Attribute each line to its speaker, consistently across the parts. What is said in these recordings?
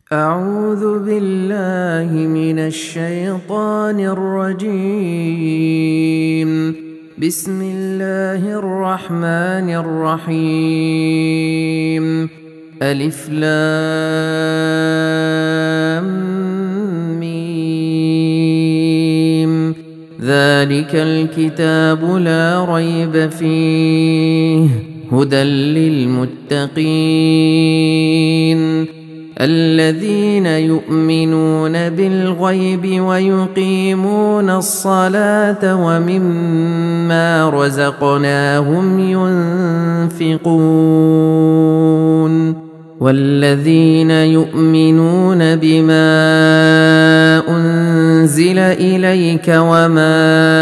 Speaker 1: أعوذ بالله من الشيطان الرجيم. بسم الله الرحمن الرحيم. ألف لام ميم. ذلك الكتاب لا ريب فيه هدى للمتقين الذين يؤمنون بالغيب ويقيمون الصلاة ومما رزقناهم ينفقون والذين يؤمنون بما أنزل إليك وما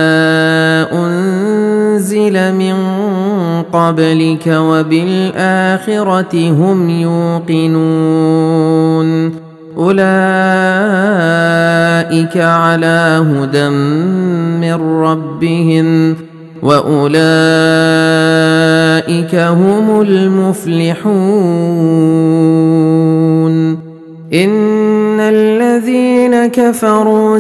Speaker 1: أنزل من قبلك وبالآخرة هم يوقنون أولئك على هدى من ربهم وأولئك هم المفلحون. إن الذين كفروا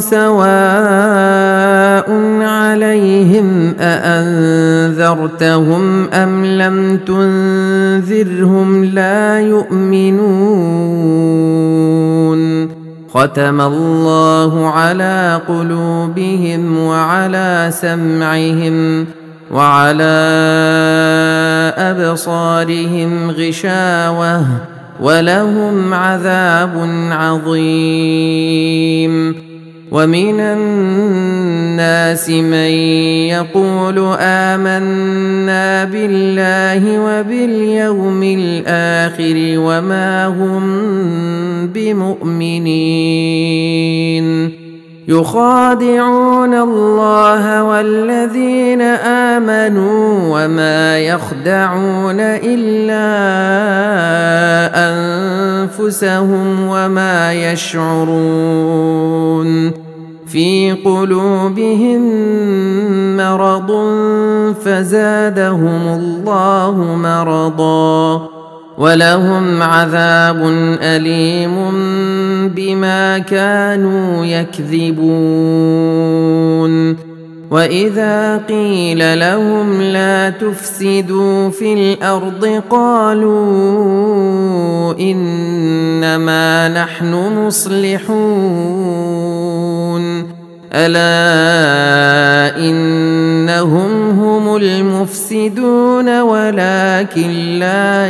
Speaker 1: سواء عليهم أأنذرتهم أم لم تنذرهم لا يؤمنون. ختم الله على قلوبهم وعلى سمعهم وعلى أبصارهم غشاوة ولهم عذاب عظيم. ومن الناس من يقول آمنا بالله وباليوم الآخر وما هم بمؤمنين يخادعون الله والذين آمنوا وما يخدعون إلا أنفسهم وما يشعرون. في قلوبهم مرض فزادهم الله مرضا ولهم عذاب أليم بما كانوا يكذبون. وإذا قيل لهم لا تفسدوا في الأرض قالوا إنما نحن مصلحون ألا إنهم هم المفسدون ولكن لا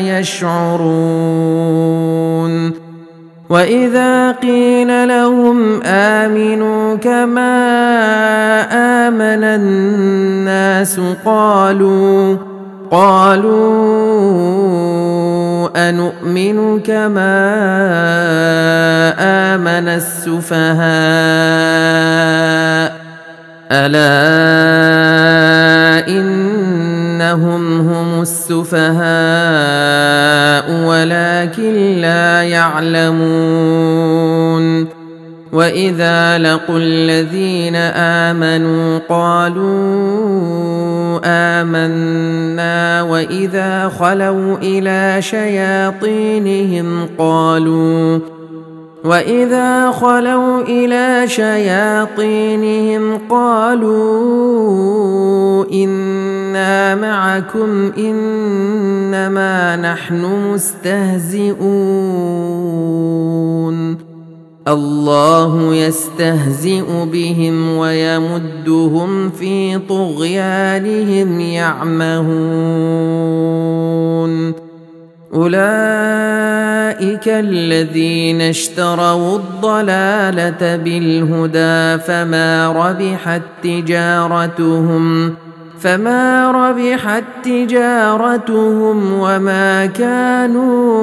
Speaker 1: يشعرون. وإذا قيل لهم آمنوا كما آمن الناس قالوا أنؤمن كما آمن السفهاء ألا إنهم هم السفهاء ولكن لا يعلمون. وإذا لقوا الذين آمنوا قالوا آمنا وإذا خلوا إلى شياطينهم قالوا إنا معكم إنما نحن مستهزئون. الله يستهزئ بهم ويمدهم في طغيانهم يعمهون. أولئك الذين اشتروا الضلالة بالهدى فما ربحت تجارتهم وما كانوا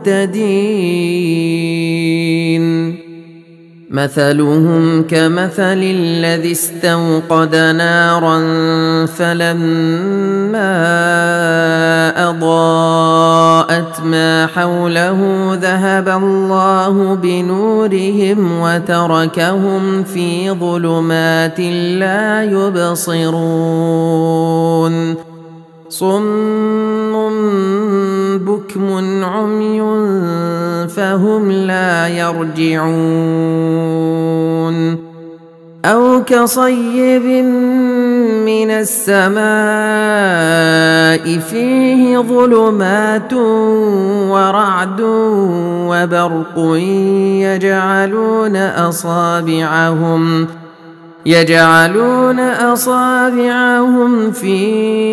Speaker 1: مهتدين. مثلهم كمثل الذي استوقد نارا فلما أضاءت ما حوله ذهب الله بنورهم وتركهم في ظلمات لا يبصرون. صم بكم عمي فهم لا يرجعون أو كصيب من السماء فيه ظلمات ورعد وبرق يجعلون أصابعهم في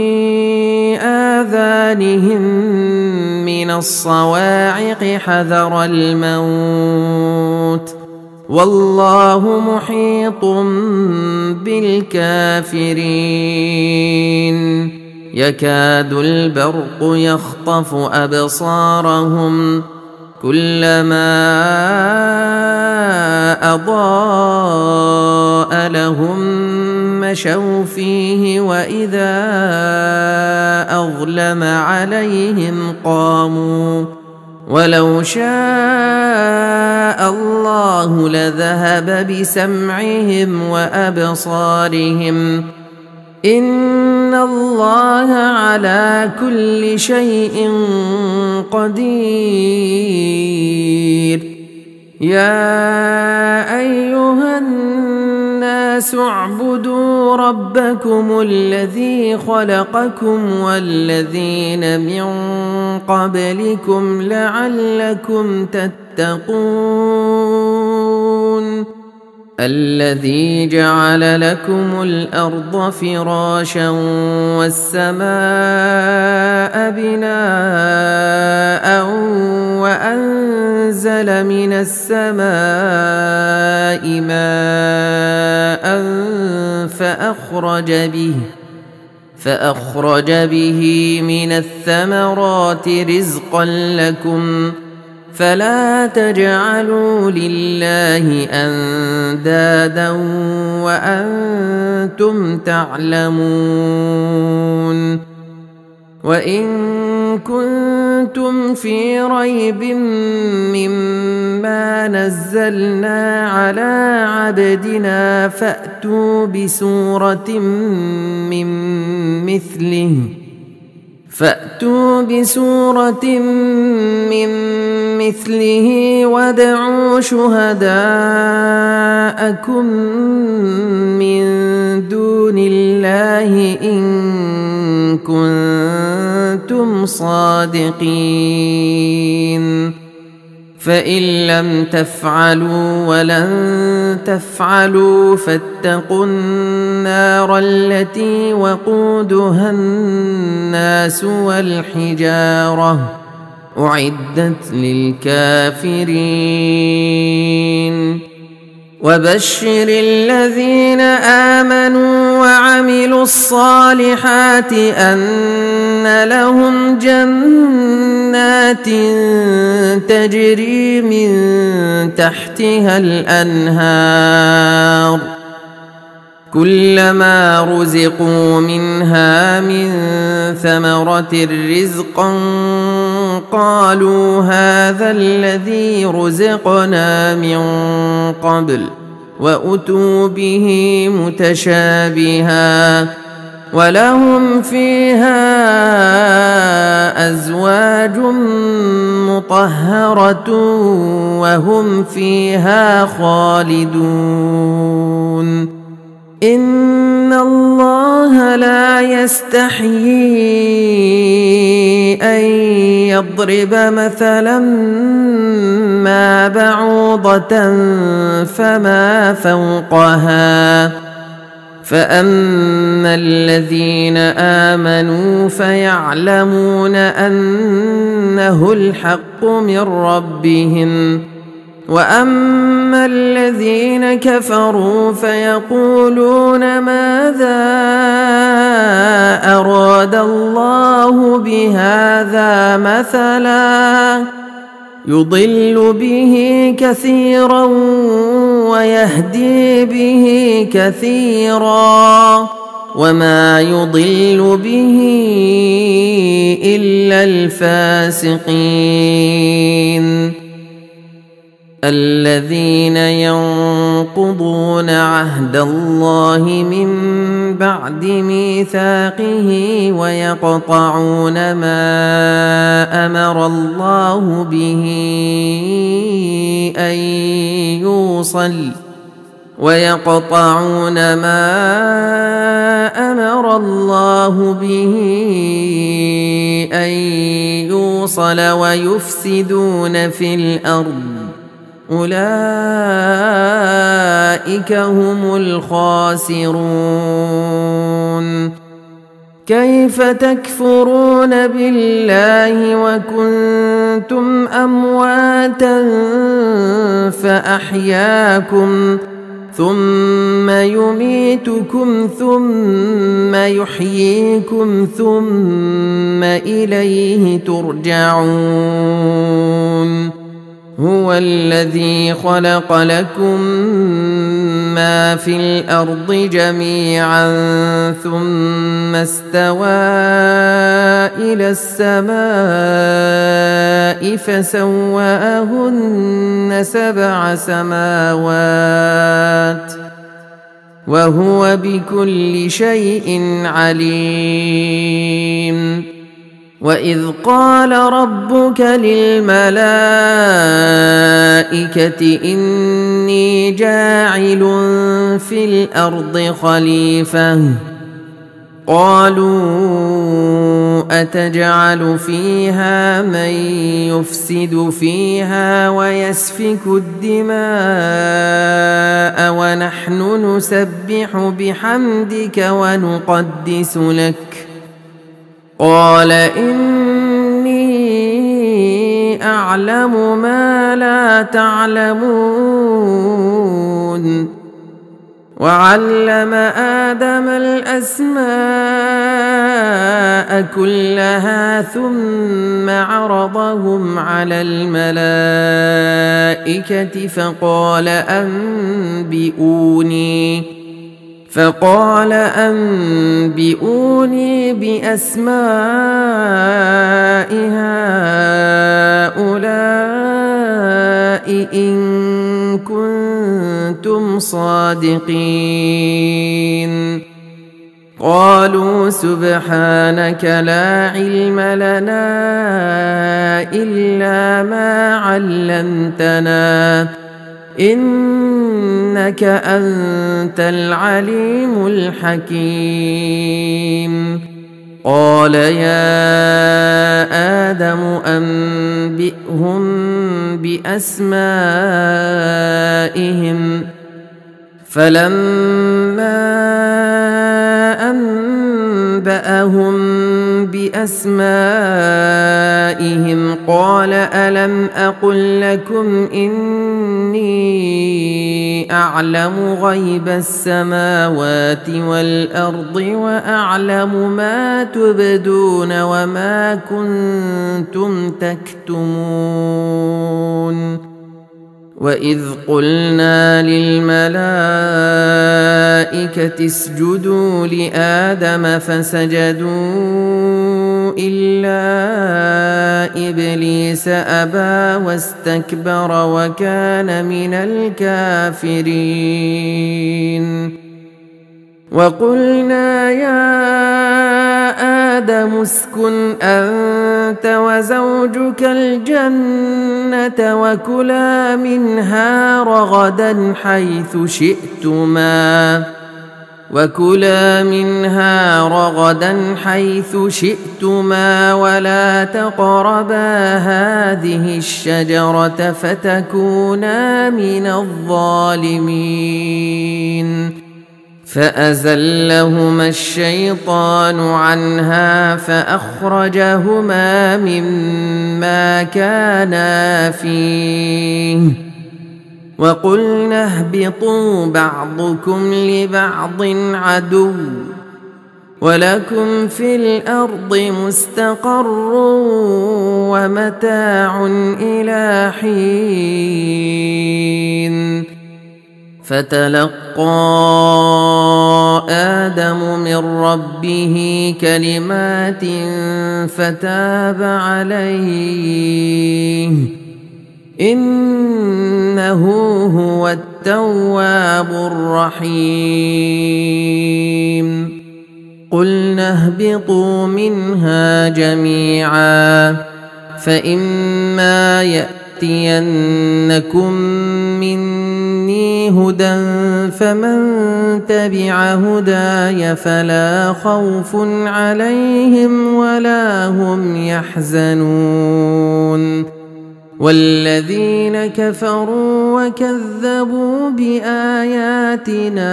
Speaker 1: آذانهم من الصواعق حذر الموت والله محيط بالكافرين يكاد البرق يخطف أبصارهم كلما أضاء لهم مشوا فيه وإذا أظلم عليهم قاموا ولو شاء الله لذهب بسمعهم وأبصارهم إن الله على كل شيء قدير يا أيها الناس اعبدوا ربكم الذي خلقكم والذين من قبلكم لعلكم تتقون الذي جعل لكم الأرض فراشا والسماء بناء وأنزل من السماء ماء فأخرج به من الثمرات رزقا لكم فلا تجعلوا لله أندادا وأنتم تعلمون وإن كنتم في ريب مما نزلنا على عبدنا فأتوا بسورة من مثله وادعوا شهداءكم من دون الله إن كنتم صادقين فإن لم تفعلوا ولن تفعلوا فاتقوا النار التي وقودها الناس والحجارة أعدت للكافرين وبشر الذين آمنوا وعملوا الصالحات أن لهم جنات تجري من تحتها الأنهار كلما رزقوا منها من ثمرة رزقا قالوا هذا الذي رزقنا من قبل وأتوا به متشابها ولهم فيها أزواج مطهرة وهم فيها خالدون إن الله لا يستحيي أن يضرب مثلا ما بعوضة فما فوقها فأما الذين آمنوا فيعلمون أنه الحق من ربهم وأما الذين كفروا فيقولون ماذا أراد الله بهذا مثلا يضل به كثيرا ويهدي به كثيرا وما يضل به إلا الفاسقين الذين ينقضون عهد الله من بعد ميثاقه ويقطعون ما أمر الله به أن يوصل ويفسدون في الأرض أولئك هم الخاسرون. كيف تكفرون بالله وكنتم أمواتا فأحياكم ثم يميتكم ثم يحييكم ثم إليه ترجعون. هو الذي خلق لكم ما في الأرض جميعا ثم استوى إلى السماء فسواهن 7 سماوات وهو بكل شيء عليم. وإذ قال ربك للملائكة إني جاعل في الأرض خليفة قالوا أتجعل فيها من يفسد فيها ويسفك الدماء ونحن نسبح بحمدك ونقدس لك قال إني أعلم ما لا تعلمون. وعلم آدم الأسماء كلها ثم عرضهم على الملائكة فقال أنبئوني بأسماء هؤلاء إن كنتم صادقين. قالوا سبحانك لا علم لنا إلا ما علمتنا إنك أنت العليم الحكيم. قال يا آدم أنبئهم بأسمائهم فلما أنبأهم بأسمائهم قال ألم أقل لكم إني أعلم غيب السماوات والأرض وأعلم ما تبدون وما كنتم تكتمون. وإذ قلنا للملائكة اسجدوا لآدم فسجدوا إلا إبليس أبى واستكبر وكان من الكافرين. وقلنا يا آدم اسكن أنت وزوجك الجنة وكلا منها رغدا حيث شئتما ولا تقربا هذه الشجرة فتكونا من الظالمين. فأزلهما الشيطان عنها فأخرجهما مما كانا فيه وقلنا اهبطوا بعضكم لبعض عدو ولكم في الأرض مستقر ومتاع إلى حين. فتلقى آدم من ربه كلمات فتاب عليه إنه هو التواب الرحيم قلنا اهبطوا منها جميعا فإما يأتينكم مني هدى فمن تبع هداي فلا خوف عليهم ولا هم يحزنون والذين كفروا وكذبوا بآياتنا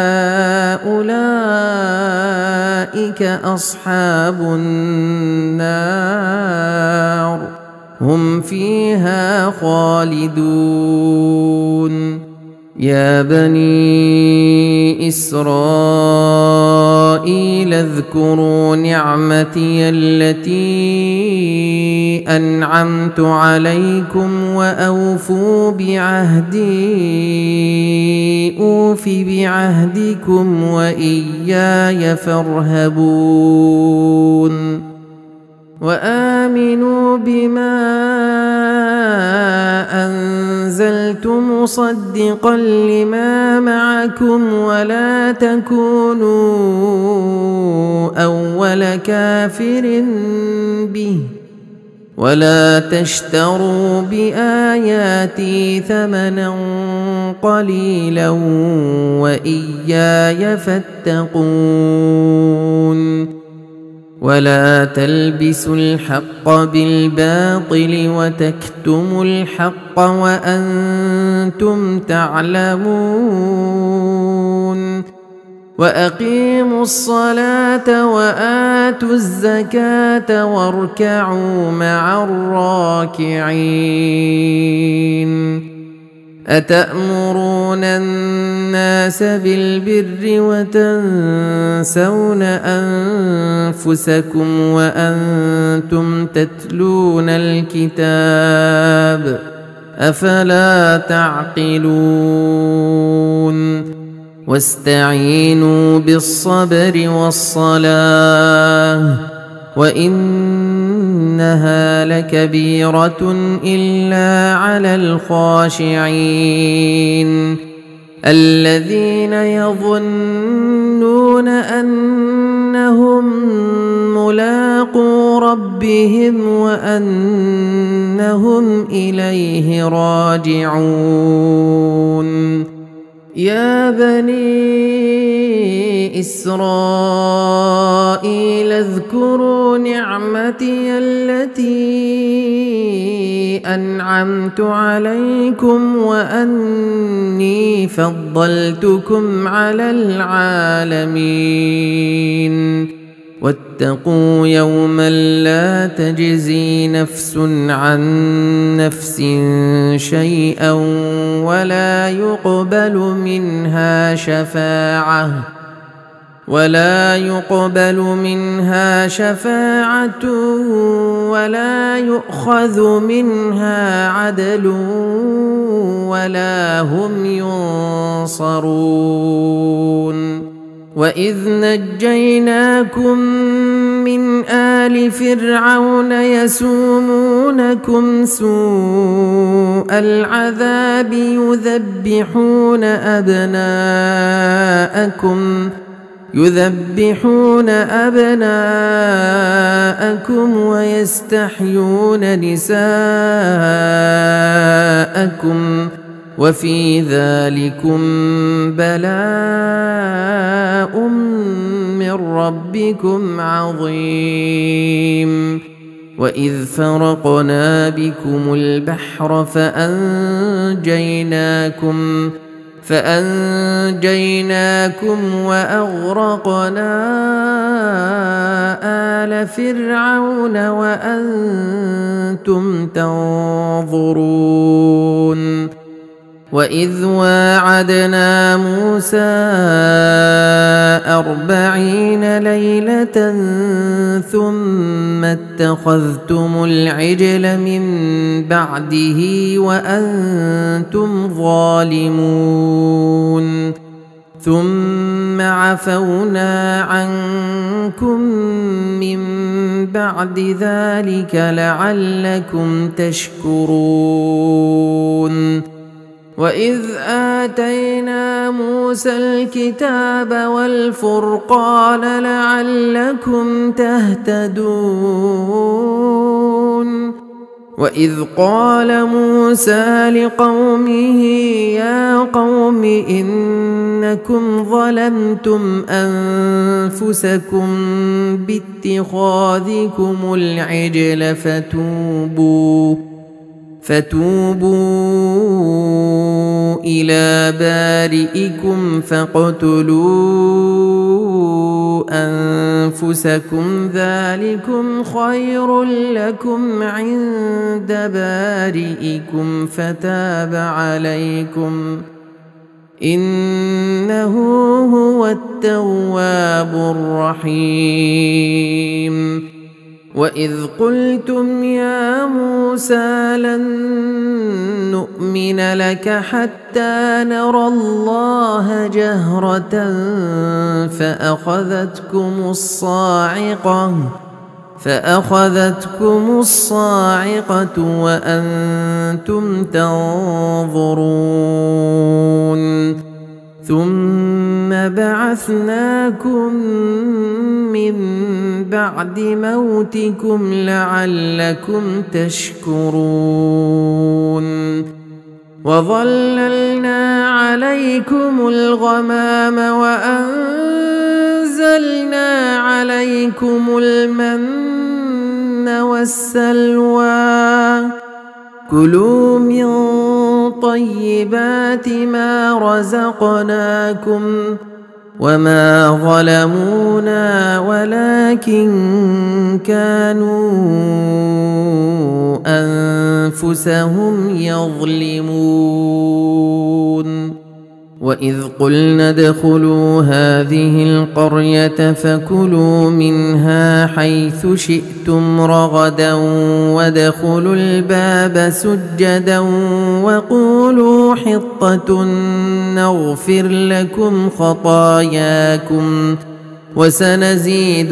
Speaker 1: أولئك أصحاب النار هم فيها خالدون يا بني إسرائيل اذكروا نعمتي التي أنعمت عليكم وأوفوا بعهدي أوف بعهدكم وإياي فارهبون وآمنوا بما أنزلت مصدقا لما معكم ولا تكونوا أول كافر به ولا تشتروا بآياتي ثمنا قليلا وإياي فاتقون ولا تلبسوا الحق بالباطل وتكتموا الحق وأنتم تعلمون وأقيموا الصلاة وآتوا الزكاة واركعوا مع الراكعين أتأمرون الناس بالبر وتنسون أنفسكم وأنتم تتلون الكتاب أفلا تعقلون واستعينوا بالصبر والصلاة وإنها لكبيرة إلا على الخاشعين الذين يظنون أنهم ملاقو ربهم وأنهم إليه راجعون يا بني إسرائيل اذكروا نعمتي التي أنعمت عليكم وأني فضلتكم على العالمين واتقوا يوما لا تجزي نفس عن نفس شيئا ولا يقبل منها شفاعة ولا يؤخذ منها عدل ولا هم ينصرون وإذ نجيناكم من آل فرعون يسومونكم سوء العذاب يذبحون أبناءكم ويستحيون نساءكم وفي ذلكم بلاء من ربكم عظيم وإذ فرقنا بكم البحر فأنجيناكم وأغرقنا آل فرعون وأنتم تنظرون وإذ واعدنا موسى 40 ليلة ثم اتخذتم العجل من بعده وأنتم ظالمون ثم عفونا عنكم من بعد ذلك لعلكم تشكرون وإذ آتينا موسى الكتاب والفرقان لعلكم تهتدون وإذ قال موسى لقومه يا قوم إنكم ظلمتم أنفسكم باتخاذكم العجل فتوبوا إلى بارئكم فاقتلوا أنفسكم ذلكم خير لكم عند بارئكم فتاب عليكم إنه هو التواب الرحيم وإذ قلتم يا موسى لن نؤمن لك حتى نرى الله جهرة فأخذتكم الصاعقة وأنتم تنظرون ثم بعثناكم من بعد موتكم لعلكم تشكرون وظللنا عليكم الغمام وأنزلنا عليكم المن والسلوى كلوا من طيبات ما رزقناكم وما ظلمونا ولكن كانوا أنفسهم يظلمون وإذ قلنا ادخلوا هذه القرية فكلوا منها حيث شئتم رغدا وادخلوا الباب سجدا وقولوا حطة نغفر لكم خطاياكم وسنزيد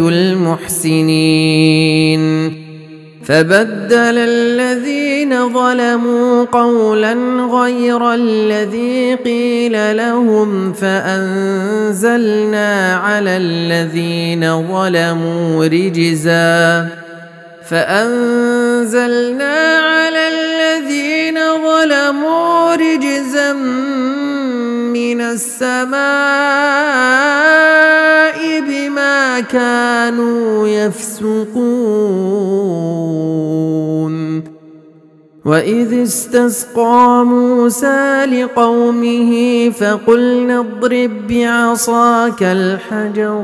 Speaker 1: المحسنين فبدل الذين ظلموا قولا غير الذي قيل لهم فأنزلنا على الذين ظلموا رجزا من السماء بما كانوا يفسقون وإذ استسقى موسى لقومه فقلنا اضرب بعصاك الحجر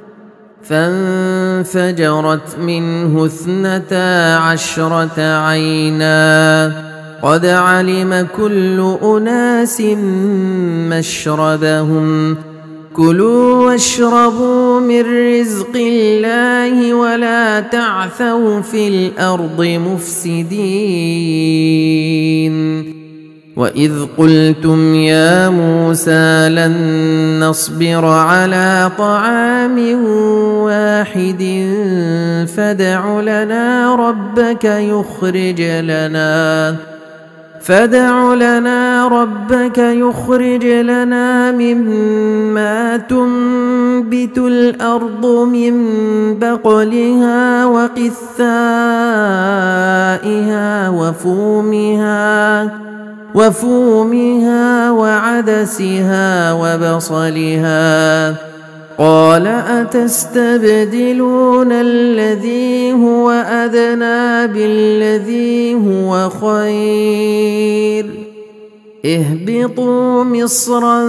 Speaker 1: فانفجرت منه 12 عينا قد علم كل أناس مشربهم كلوا واشربوا من رزق الله ولا تعثوا في الأرض مفسدين وإذ قلتم يا موسى لن نصبر على طعام واحد فادع لنا ربك يخرج لنا مما تنبت الأرض من بقلها وقثائها وفومها وعدسها وبصلها قال أتستبدلون الذي هو أدنى بالذي هو خير اهبطوا مصرا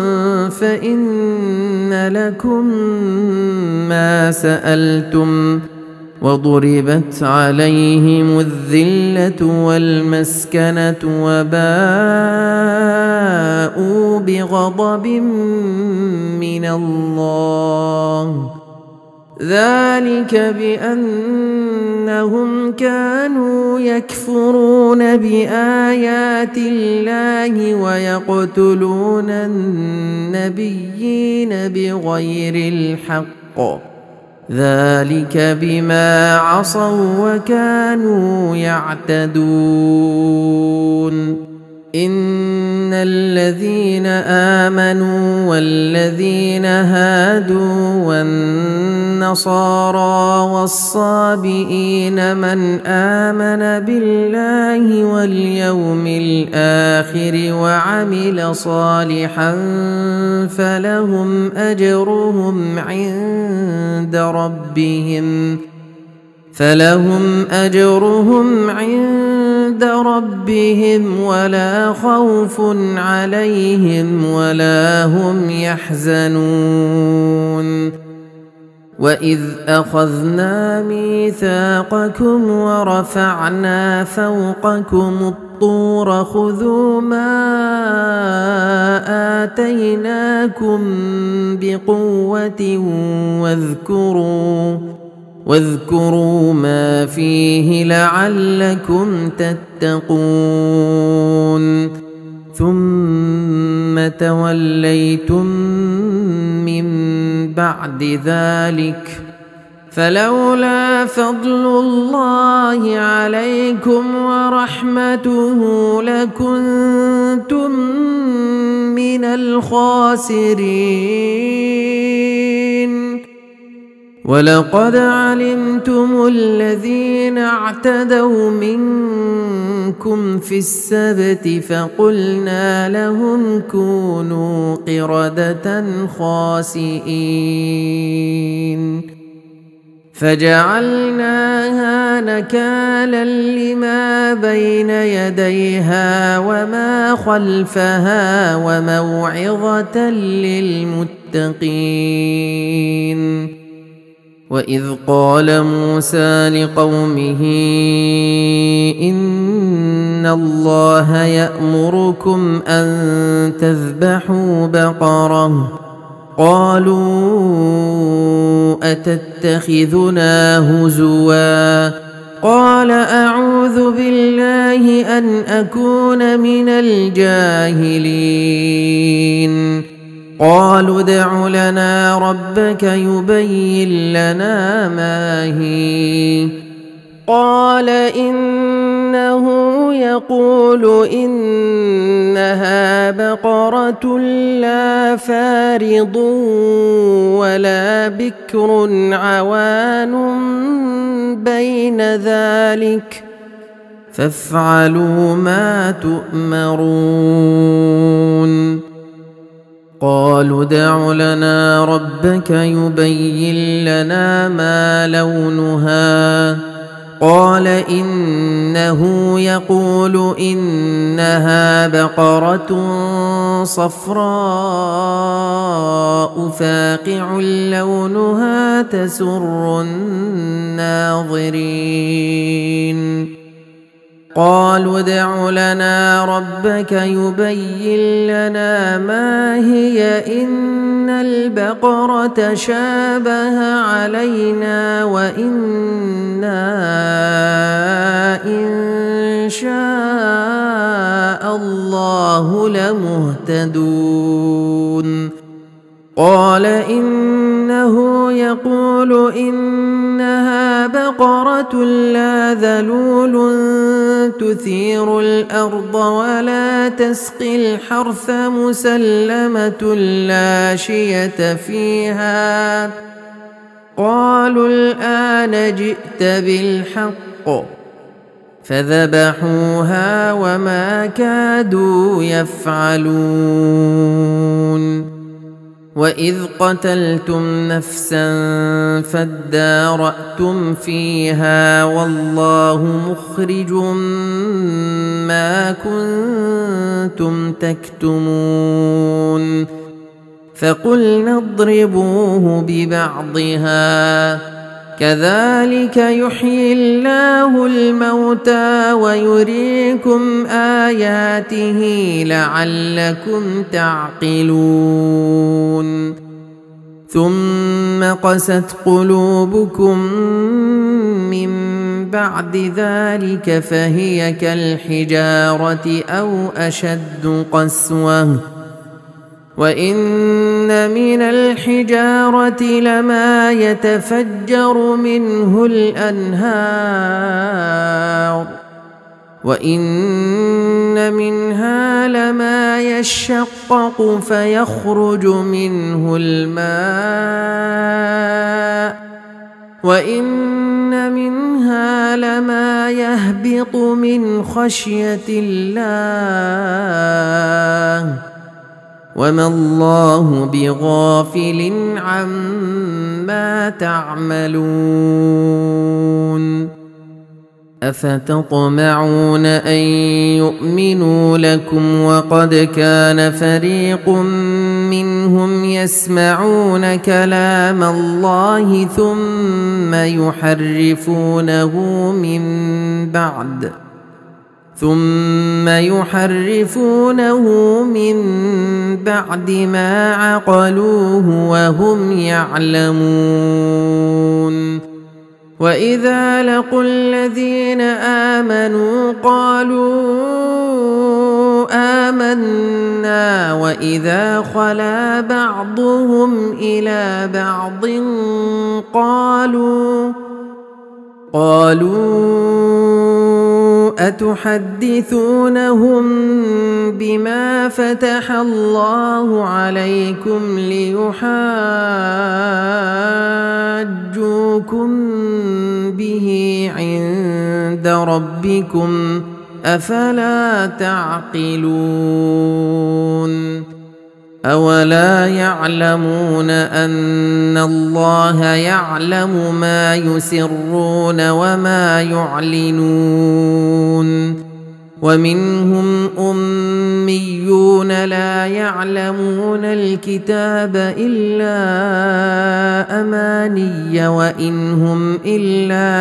Speaker 1: فإن لكم ما سألتم وضربت عليهم الذلة والمسكنة وباءوا بغضب من الله ذلك بأنهم كانوا يكفرون بآيات الله ويقتلون النبيين بغير الحق ذلك بما عصوا وكانوا يعتدون إن الذين آمنوا والذين هادوا والنصارى والصابئين من آمن بالله واليوم الآخر وعمل صالحا فلهم أجرهم عند ربهم ولا خوف عليهم ولا هم يحزنون وإذ أخذنا ميثاقكم ورفعنا فوقكم الطور خذوا ما آتيناكم بقوة واذكروا ما فيه لعلكم تتقون ثم توليتم من بعد ذلك فلولا فضل الله عليكم ورحمته لكنتم من الخاسرين ولقد علمتم الذين اعتدوا منكم في السبت فقلنا لهم كونوا قردة خاسئين فجعلناها نكالا لما بين يديها وما خلفها وموعظة للمتقين وإذ قال موسى لقومه إن الله يأمركم أن تذبحوا بقرة قالوا أتتخذنا هزوا قال أعوذ بالله أن أكون من الجاهلين قالوا ادع لنا ربك يبين لنا ما هي قال إنه يقول إنها بقرة لا فارض ولا بكر عوان بين ذلك فافعلوا ما تؤمرون قالوا ادع لنا ربك يبين لنا ما لونها قال إنه يقول إنها بقرة صفراء فاقع لونها تسر الناظرين قالوا ادع لنا ربك يبين لنا ما هي إن البقرة شابه علينا وإنا إن شاء الله لمهتدون قال إنه يقول إنها بقرة لا ذلول تثير الأرض ولا تسقي الحرث مسلمة لا شية فيها قالوا الآن جئت بالحق فذبحوها وما كادوا يفعلون وإذ قتلتم نفسا فادارأتم فيها والله مخرج ما كنتم تكتمون فقلنا اضربوه ببعضها كذلك يحيي الله الموتى ويريكم آياته لعلكم تعقلون ثم قست قلوبكم من بعد ذلك فهي كالحجارة أو أشد قسوة وإن من الحجارة لما يتفجر منه الأنهار وإن منها لما يشقق فيخرج منه الماء وإن منها لما يهبط من خشية الله وما الله بغافل عما تعملون أفتطمعون أن يؤمنوا لكم وقد كان فريق منهم يسمعون كلام الله ثم يحرفونه من بعد ما عقلوه وهم يعلمون وإذا لقوا الذين آمنوا قالوا آمنا وإذا خلا بعضهم إلى بعض قالوا أتحدثونهم بما فتح الله عليكم ليحاجوكم به عند ربكم أفلا تعقلون أولا يعلمون أن الله يعلم ما يسرون وما يعلنون ومنهم أميون لا يعلمون الكتاب إلا أماني وإن هم إلا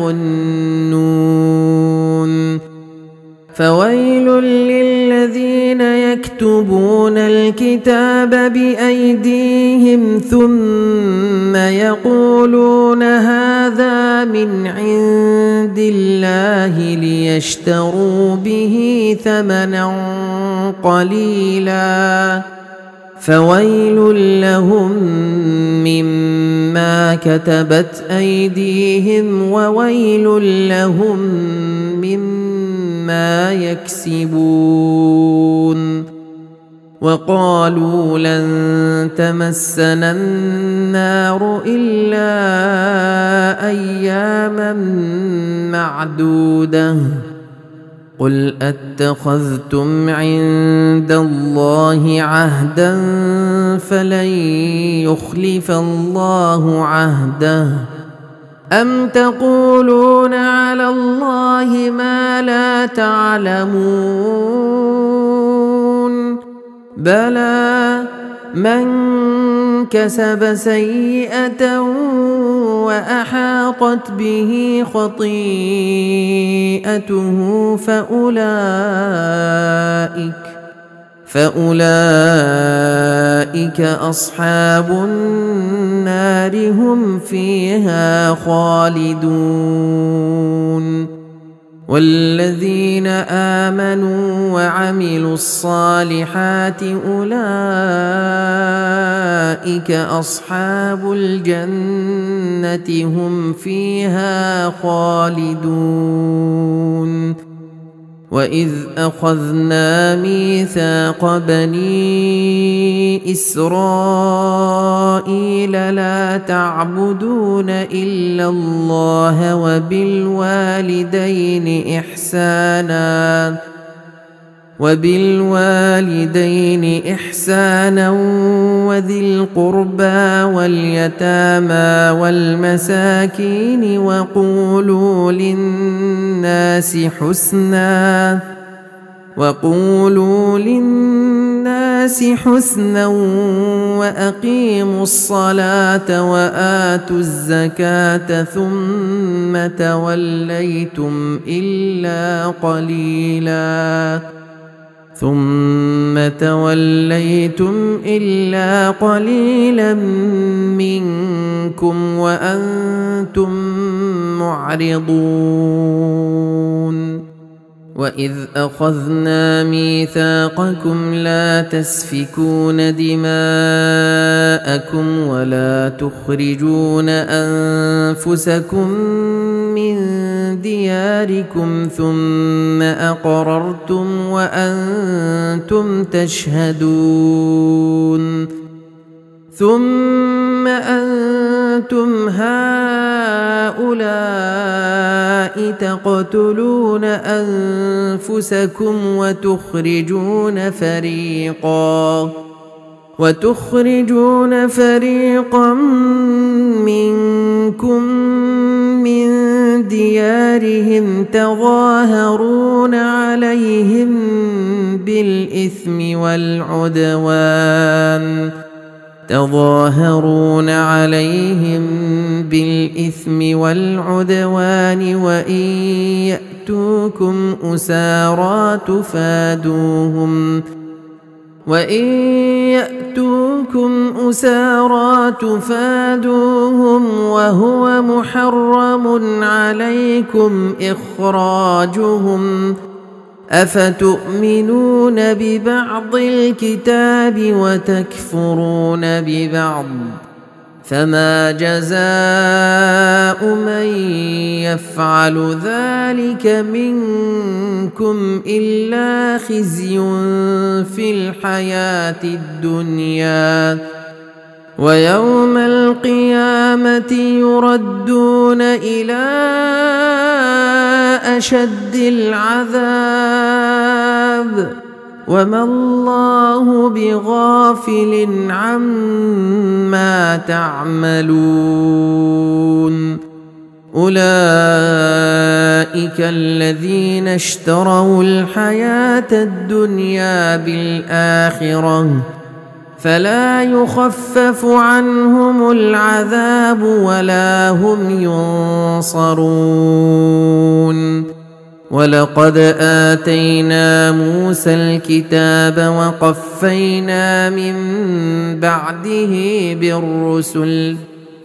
Speaker 1: يظنون فويل للذين يكتبون الكتاب بأيديهم ثم يقولون هذا من عند الله ليشتروا به ثمنا قليلا فويل لهم مما كتبت أيديهم وويل لهم مما يكسبون وقالوا لن تمسنا النار إلا أياما معدودة قل أتخذتم عند الله عهدا فلن يخلف الله عهده أم تقولون على الله ما لا تعلمون بلى من كسب سيئة وأحاطت به خطيئته فأولئك أصحاب النار هم فيها خالدون والذين آمنوا وعملوا الصالحات أولئك أصحاب الجنة هم فيها خالدون وإذ أخذنا ميثاق بني إسرائيل لا تعبدون إلا الله وبالوالدين إحسانا وذي القربى واليتامى والمساكين وقولوا للناس حسنا وأقيموا الصلاة وآتوا الزكاة ثم توليتم إلا قليلا منكم وأنتم معرضون وإذ أخذنا ميثاقكم لا تسفكون دماءكم ولا تخرجون أنفسكم من دياركم ثم أقررتم وأنتم تشهدون ثم أنتم هؤلاء تقتلون أنفسكم وتخرجون فريقا منكم من ديارهم تظاهرون عليهم بالإثم والعدوان وإن يأتوكم أسارى تفادوهم وهو محرم عليكم إخراجهم أفتؤمنون ببعض الكتاب وتكفرون ببعض فما جزاء من يفعل ذلك منكم إلا خزي في الحياة الدنيا ويوم القيامة يردون إلى أشد العذاب وما الله بغافل عما تعملون أولئك الذين اشتروا الحياة الدنيا بالآخرة فلا يخفف عنهم العذاب ولا هم ينصرون ولقد آتينا موسى الكتاب وقفينا من بعده بالرسل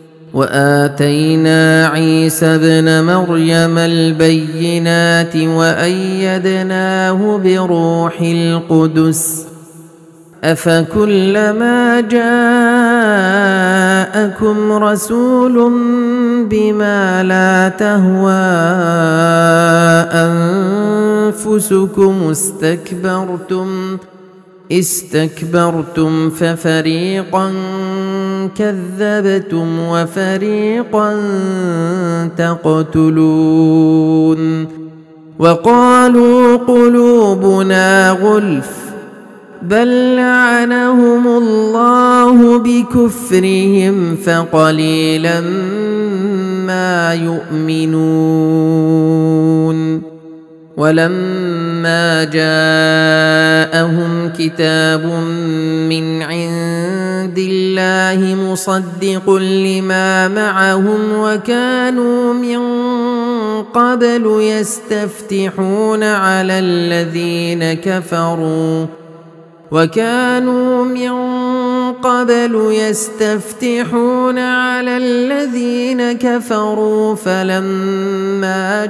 Speaker 1: وآتينا عيسى ابن مريم البينات وأيدناه بروح القدس أفكلما جاءكم رسول بما لا تهوى أنفسكم استكبرتم ففريقا كذبتم وفريقا تقتلون وقالوا قلوبنا غلف بل لعنهم الله بكفرهم فقليلا ما يؤمنون ولما جاءهم كتاب من عند الله مصدق لما معهم وكانوا من قبل يستفتحون على الذين كفروا فلما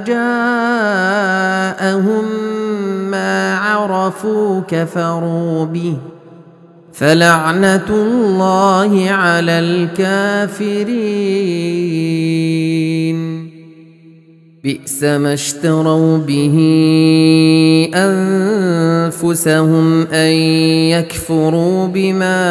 Speaker 1: جاءهم ما عرفوا كفروا به فلعنة الله على الكافرين بئس ما اشتروا به أنفسهم أن يكفروا بما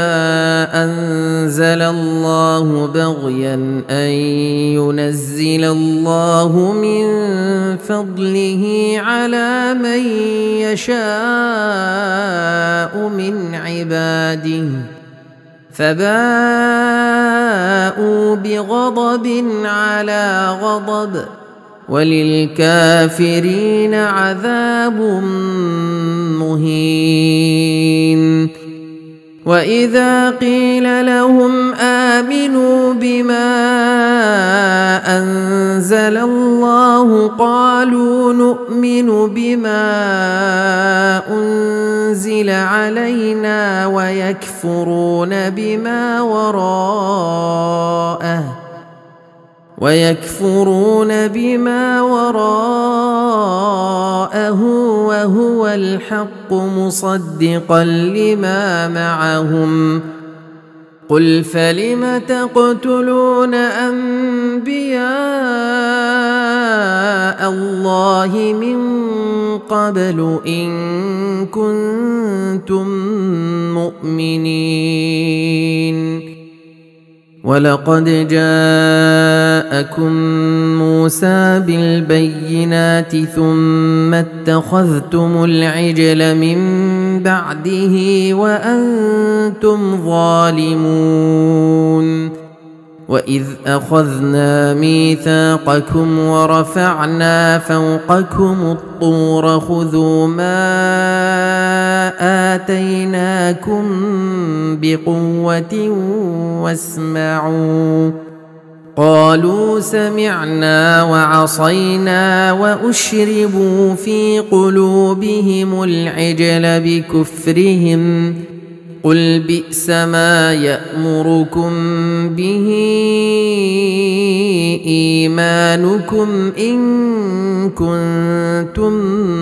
Speaker 1: أنزل الله بغيا أن ينزل الله من فضله على من يشاء من عباده فباءوا بغضب على غضب وللكافرين عذاب مهين وإذا قيل لهم آمنوا بما أنزل الله قالوا نؤمن بما أنزل علينا ويكفرون بما وراءه وراءه وهو الحق مصدقا لما معهم قل فلم تقتلون أنبياء الله من قبل إن كنتم مؤمنين ولقد جاءكم موسى بالبينات ثم اتخذتم العجل من بعده وأنتم ظالمون وإذ أخذنا ميثاقكم ورفعنا فوقكم الطور خذوا ما آتيناكم بقوة واسمعوا قالوا سمعنا وعصينا وأشربوا في قلوبهم العجل بكفرهم قل بئس ما يأمركم به إيمانكم إن كنتم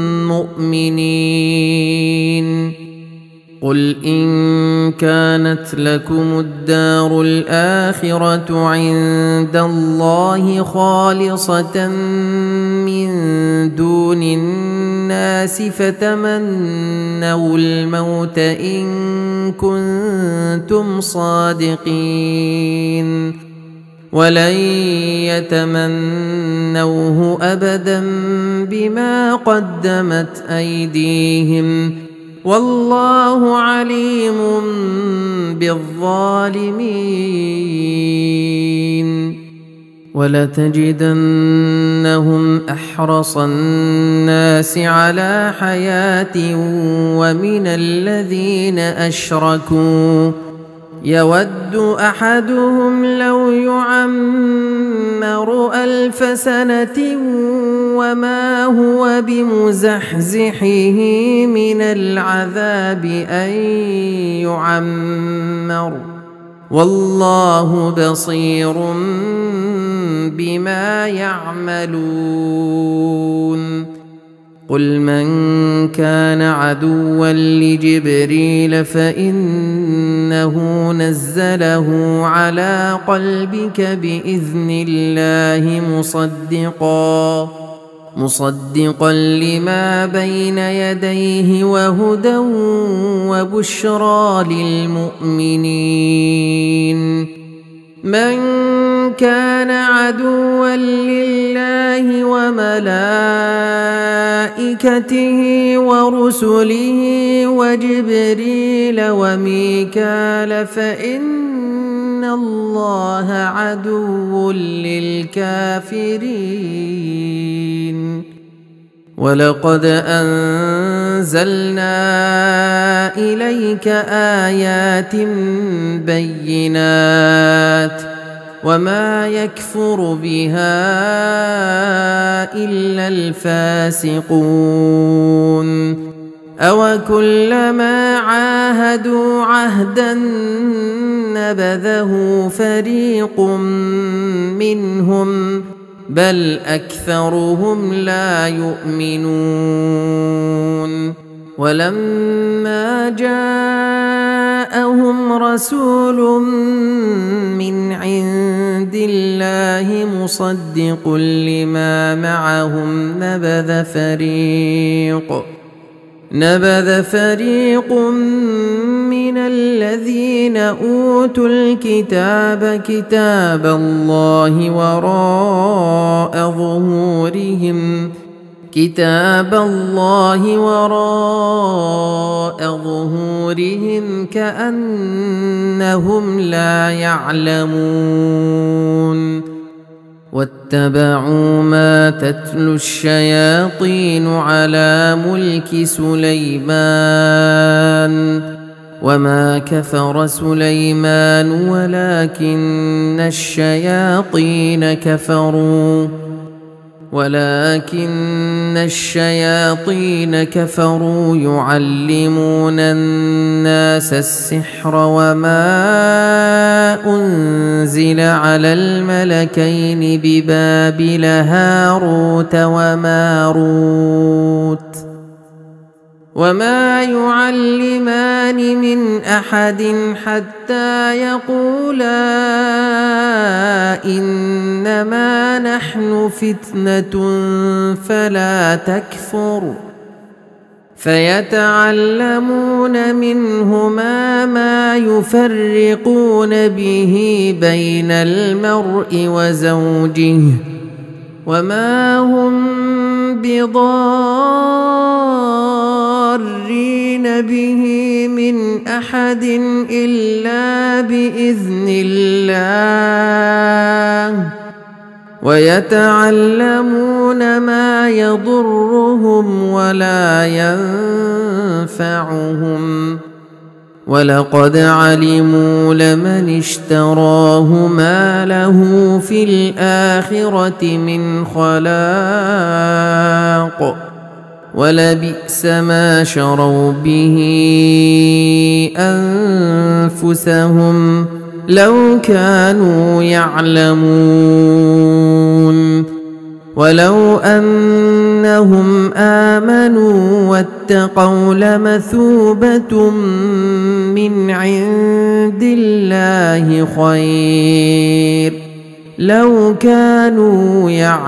Speaker 1: مؤمنين قل إن كانت لكم الدار الآخرة عند الله خالصة من دون الناس فتمنوا الموت إن كنتم صادقين ولن يتمنوه أبدا بما قدمت أيديهم والله عليم بالظالمين ولتجدنهم أحرص الناس على حياة ومن الذين أشركوا يود أحدهم لو يعمر 1000 سنة وما هو بمزحزحه من العذاب أن يعمر والله بصير بما يعملون قل من كان عدوا لجبريل فإنه نزله على قلبك بإذن الله مصدقا لما بين يديه وهدى وبشرى للمؤمنين من كان عدوا لله وملائكته ورسله وجبريل وميكال فإن الله عدو للكافرين ولقد أنزلنا إليك آيات بينات وما يكفر بها إلا الفاسقون أوكلما عاهدوا عهدا نبذه فريق منهم بل أكثرهم لا يؤمنون ولما جاءهم رسول من عند الله مصدق لما معهم نبذ فريق من الذين أوتوا الكتاب كتاب الله وراء ظهورهم كأنهم لا يعلمون واتبعوا ما تتلو الشياطين على ملك سليمان وما كفر سليمان ولكن الشياطين كفروا يعلمون الناس السحر وما أنزل على الملكين ببابل هاروت وماروت وما يعلمان من أحد حتى يقولا إنما نحن فتنة فلا تكفر فيتعلمون منهما ما يفرقون به بين المرء وزوجه وما هم بضارين به من أحد إلا بإذن الله ويتعلمون ما يضرهم ولا ينفعهم ولقد علموا لمن اشتراه ما له في الآخرة من خلاق ولبئس ما شروا به أنفسهم لو كانوا يعلمون ولو أنهم آمنوا واتقوا لمثوبة من عند الله خير لو كانوا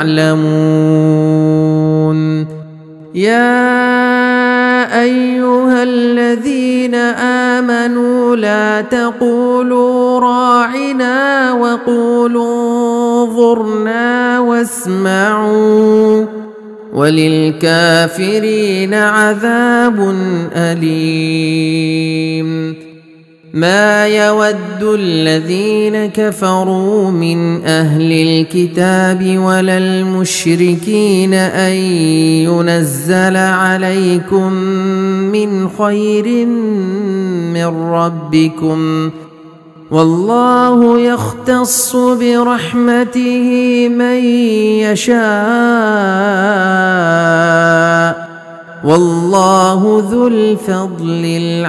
Speaker 1: يعلمون يا أيها الذين آمنوا لا تقولوا راعنا وقولوا انظرنا واسمعوا وللكافرين عذاب أليم ما يود الذين كفروا من أهل الكتاب ولا المشركين أن ينزل عليكم من خير من ربكم والله يختص برحمته من يشاء والله ذو الفضل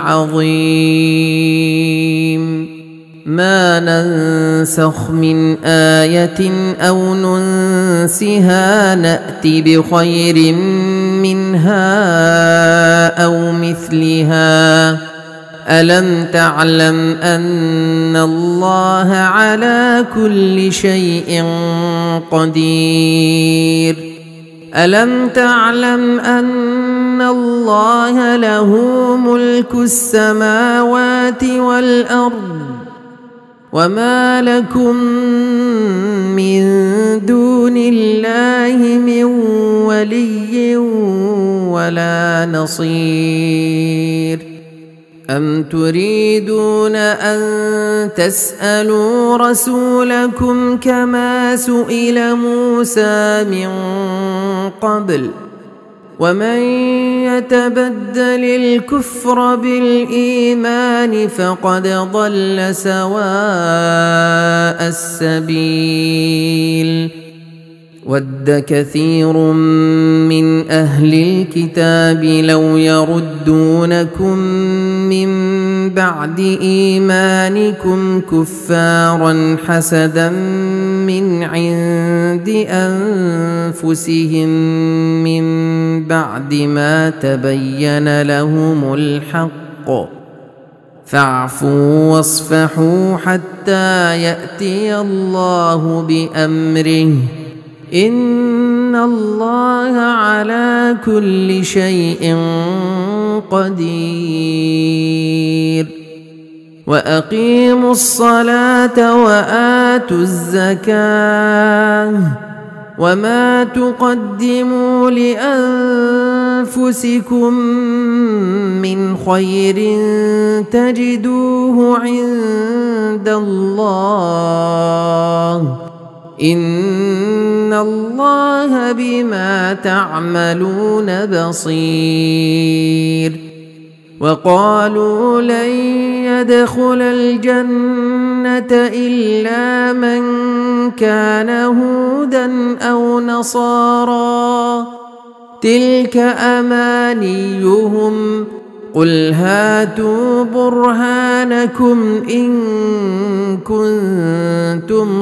Speaker 1: العظيم ما ننسخ من آية أو ننسها نأت بخير منها أو مثلها ألم تعلم أن الله على كل شيء قدير ألم تعلم أن الله له ملك السماوات والأرض وما لكم من دون الله من ولي ولا نصير أم تريدون أن تسألوا رسولكم كما سئل موسى من قبل ومن يتبدل الكفر بالإيمان فقد ضل سواء السبيل ود كثير من أهل الكتاب لو يردونكم من بعد إيمانكم كفارا حسدا من عند أنفسهم من بعد ما تبين لهم الحق فاعفوا واصفحوا حتى يأتي الله بأمره إن الله على كل شيء قدير وأقيموا الصلاة وآتوا الزكاة وما تقدموا لأنفسكم من خير تجدوه عند الله إن الله بما تعملون بصير وقالوا لن يدخل الجنة إلا من كان هودا أو نصارى تلك أمانيهم قل هاتوا برهانكم إن كنتم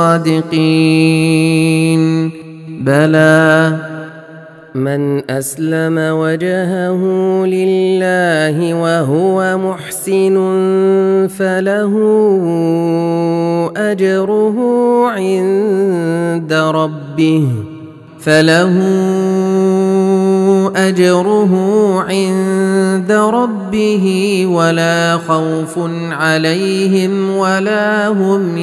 Speaker 1: صادقين بلى من أسلم وجهه لله وهو محسن فله أجره عند ربه ولا خوف عليهم ولا هم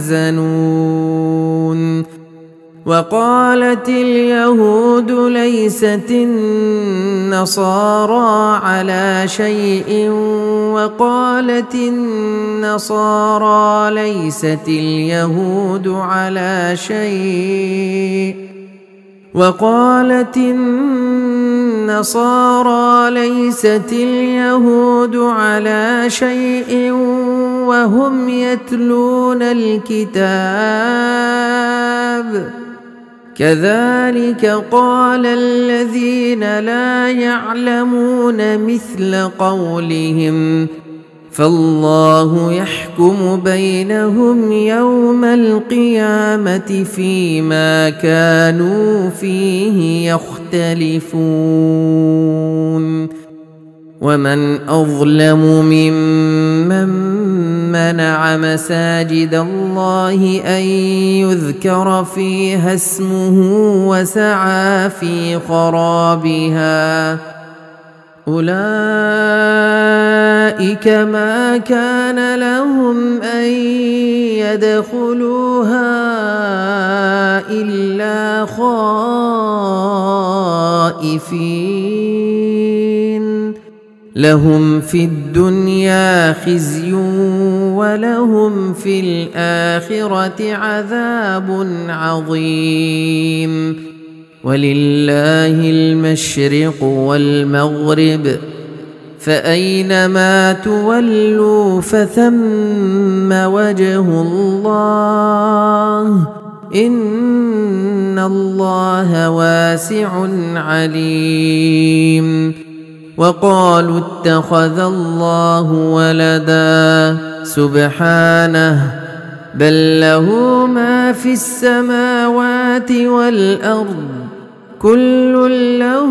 Speaker 1: يحزنون وقالت اليهود ليست النصارى على شيء وقالت النصارى ليست اليهود على شيء وقالت النصارى ليست اليهود على شيء وهم يتلون الكتاب كذلك قال الذين لا يعلمون مثل قولهم فالله يحكم بينهم يوم القيامة فيما كانوا فيه يختلفون ومن أظلم ممن منع مساجد الله أن يذكر فيها اسمه وسعى في خرابها أولئك ما كان لهم أن يدخلوها إلا خائفين لهم في الدنيا خزي ولهم في الآخرة عذاب عظيم ولله المشرق والمغرب فأينما تولوا فثم وجه الله إن الله واسع عليم وقالوا اتخذ الله ولدا سبحانه بل له ما في السماوات والأرض كل له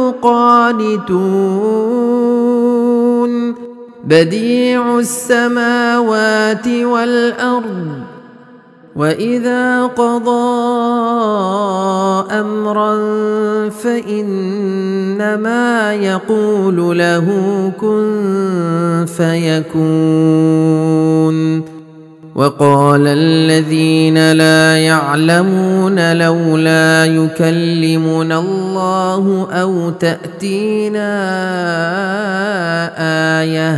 Speaker 1: قانتون بديع السماوات والأرض وإذا قضى أمرا فإنما يقول له كن فيكون وقال الذين لا يعلمون لولا يكلمنا الله أو تأتينا آية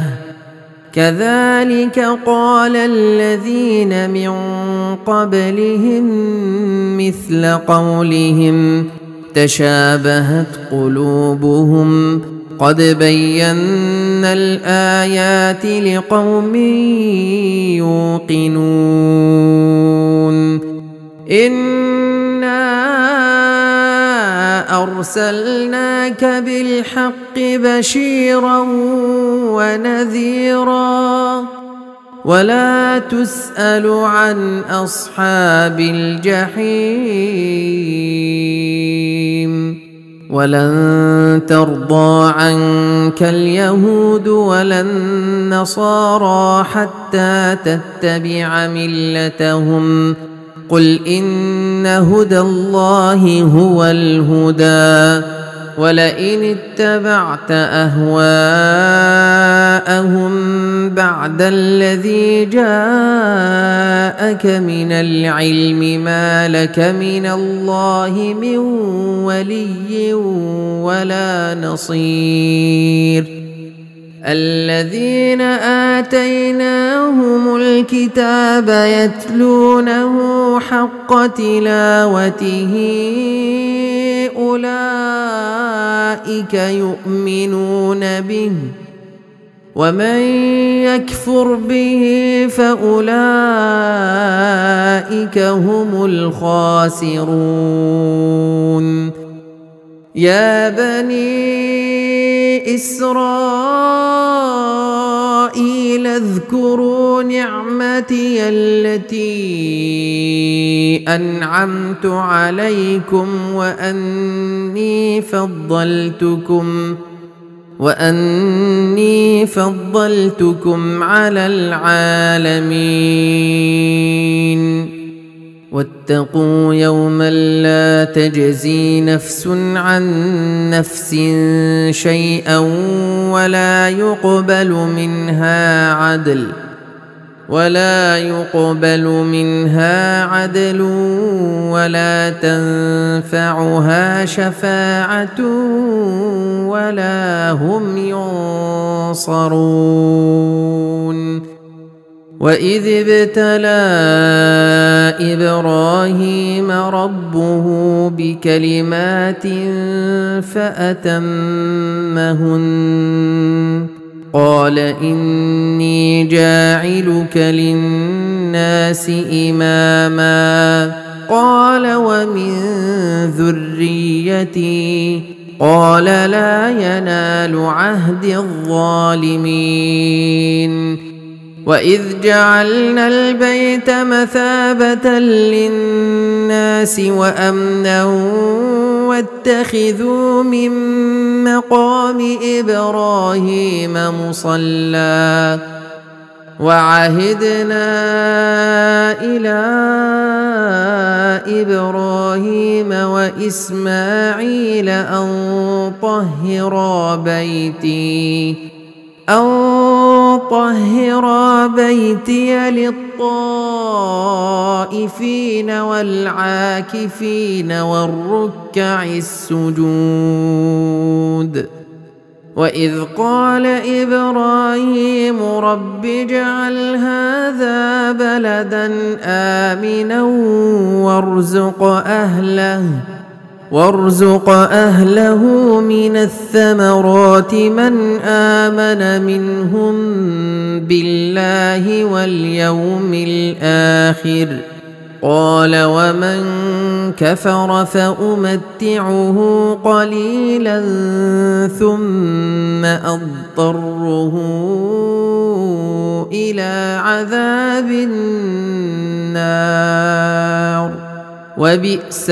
Speaker 1: كذلك قال الذين من قبلهم مثل قولهم تشابهت قلوبهم قد بينا الآيات لقوم يوقنون إنا أرسلناك بالحق بشيرا ونذيرا ولا تسأل عن أصحاب الجحيم ولن ترضى عنك اليهود ولا النصارى حتى تتبع ملتهم قل إن هدى الله هو الهدى ولئن اتبعت أهواءهم بعد الذي جاءك من العلم ما لك من الله من ولي ولا نصير الذين آتيناهم الكتاب يتلونه حق تلاوته أولئك يؤمنون به ومن يكفر به فأولئك هم الخاسرون يا بني إسرائيل اذكروا نعمتي التي أنعمت عليكم وأني فضلتكم على العالمين. واتقوا يوما لا تجزي نفس عن نفس شيئا ولا يقبل منها عدل ولا تنفعها شفاعة ولا هم ينصرون. وإذ ابتلى إبراهيم ربه بكلمات فأتمهن قال إني جاعلك للناس إماما قال ومن ذريتي قال لا ينال عهد الظالمين. وإذ جعلنا البيت مثابة للناس وأمنا واتخذوا من مقام إبراهيم مصلى وعهدنا إلى إبراهيم وإسماعيل أن طهرا بيتي للطائفين والعاكفين والركع السجود. وإذ قال إبراهيم رب اجعل هذا بلدا آمنا وارزق أهله من الثمرات من آمن منهم بالله واليوم الآخر قال ومن كفر فأمتعه قليلا ثم أضطره إلى عذاب النار وبئس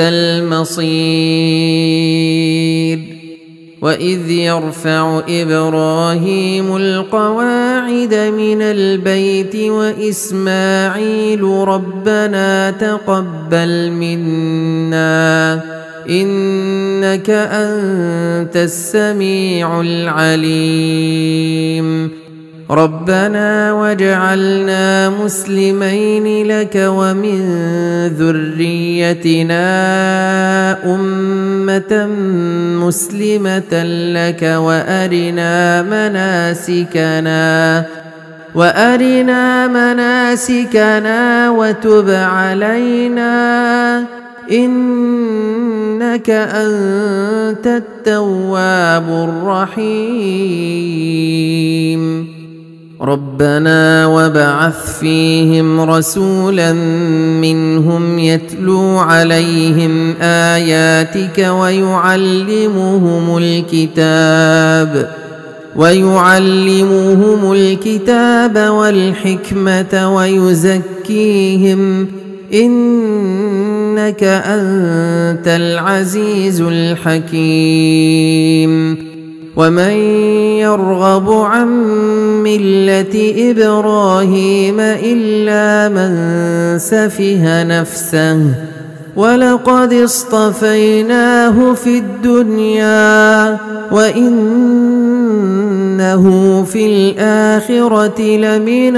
Speaker 1: المصير. وإذ يرفع إبراهيم القواعد من البيت وإسماعيل ربنا تقبل منا إنك أنت السميع العليم. ربنا واجعلنا مسلمين لك ومن ذريتنا أمة مسلمة لك وأرنا مناسكنا وتب علينا إنك أنت التواب الرحيم. ربنا وابعث فيهم رسولا منهم يتلو عليهم آياتك ويعلمهم الكتاب والحكمة ويزكيهم إنك أنت العزيز الحكيم. ومن يرغب عن ملة إبراهيم إلا من سفه نفسه ولقد اصطفيناه في الدنيا وإنه في الآخرة لمن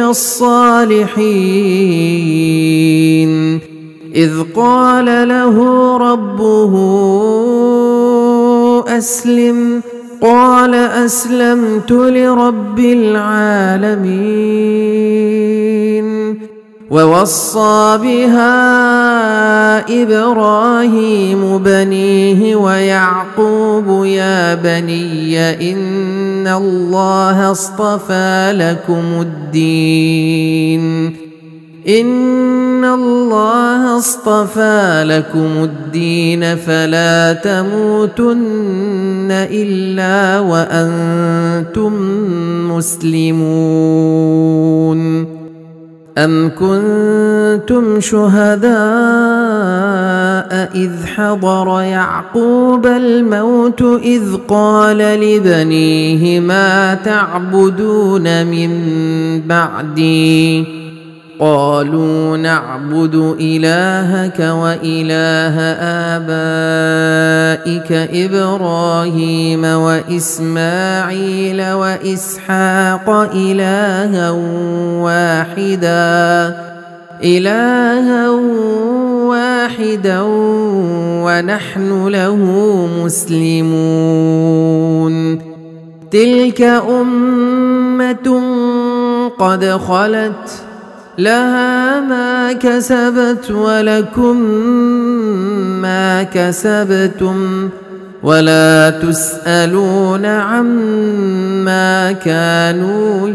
Speaker 1: الصالحين. إذ قال له ربه أسلم قال أسلمت لرب العالمين. ووصى بها إبراهيم بنيه ويعقوب يا بني إن الله اصطفى لكم الدين إن الله اصطفى لكم الدين فلا تموتن إلا وأنتم مسلمون. أم كنتم شهداء إذ حضر يعقوب الموت إذ قال لبنيه ما تعبدون من بعدي قالوا نعبد إلهك وإله آبائك إبراهيم وإسماعيل وإسحاق إلها واحدا ونحن له مسلمون. تلك أمة قد خلت لها ما كسبت ولكم ما كسبتم ولا تسألون عما كانوا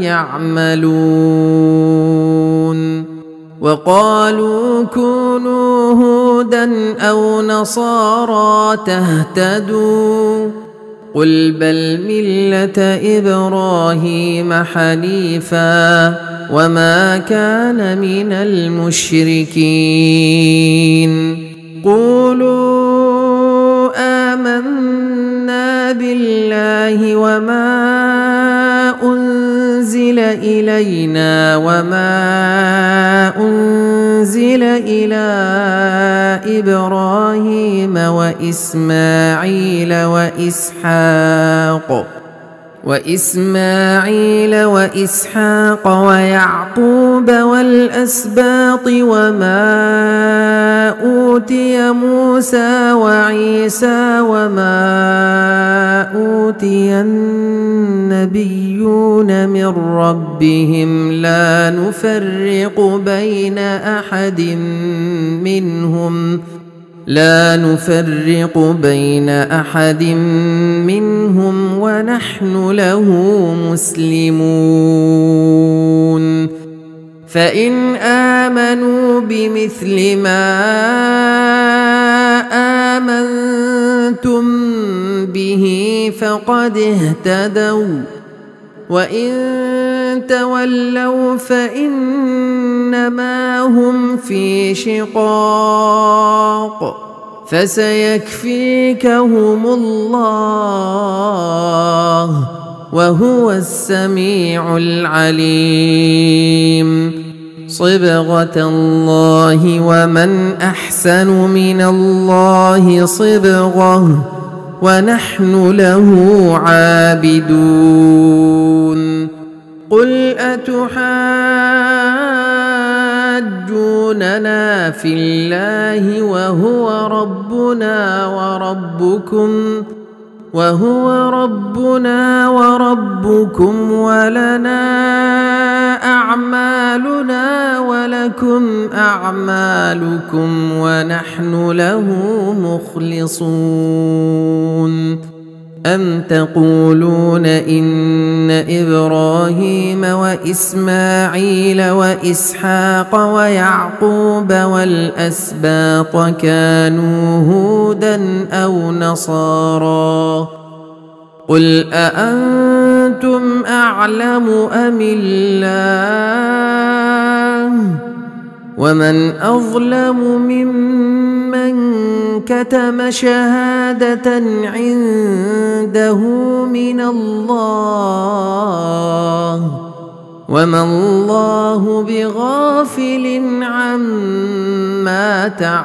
Speaker 1: يعملون. وقالوا كونوا هودا أو نصارى تهتدوا قل بل ملة إبراهيم حنيفا وما كان من المشركين. قولوا آمنا بالله وما أنزل إلينا وما أنزل إلى إبراهيم وإسماعيل وإسحاق ويعقوب والأسباط وما أوتي موسى وعيسى وما أوتي النبيون من ربهم لا نفرق بين أحد منهم ونحن له مسلمون. فإن آمنوا بمثل ما آمنتم به فقد اهتدوا وإن تولوا فإنما هم في شقاق فسيكفيكهم الله وهو السميع العليم. صبغة الله ومن أحسن من الله صبغة ونحن له عابدون. قل أتحاجوننا في الله وهو ربنا وربكم ولنا أعمالنا ولكم أعمالكم ونحن له مخلصون. أم تقولون إن إبراهيم وإسماعيل وإسحاق ويعقوب والأسباط كانوا هودا أو نصارى قل أأنتم أعلم أم الله ومن أظلم ممن كتم شهادة عنده من الله وما الله بغافل عما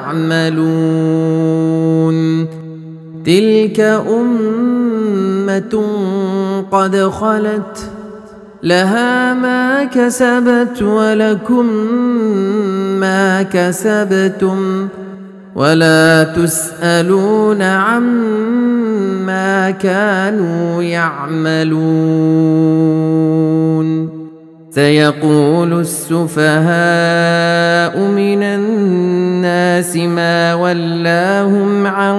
Speaker 1: تعملون. تلك أمة قد خلت لها ما كسبت ولكم ما كسبتم ولا تسألون عما كانوا يعملون. سيقول السفهاء من الناس ما ولاهم عن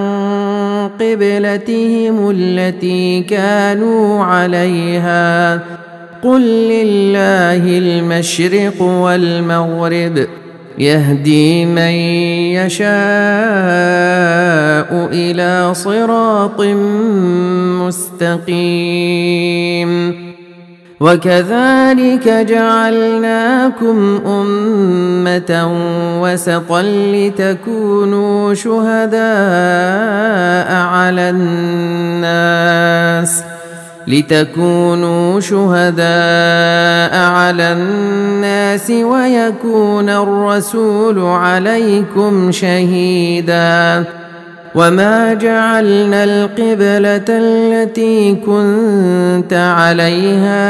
Speaker 1: قبلتهم التي كانوا عليها قل لله المشرق والمغرب يهدي من يشاء إلى صراط مستقيم وكذلك جعلناكم أمة وسطا لتكونوا شهداء على الناس ويكون الرسول عليكم شهيدا وما جعلنا القبلة التي كنت عليها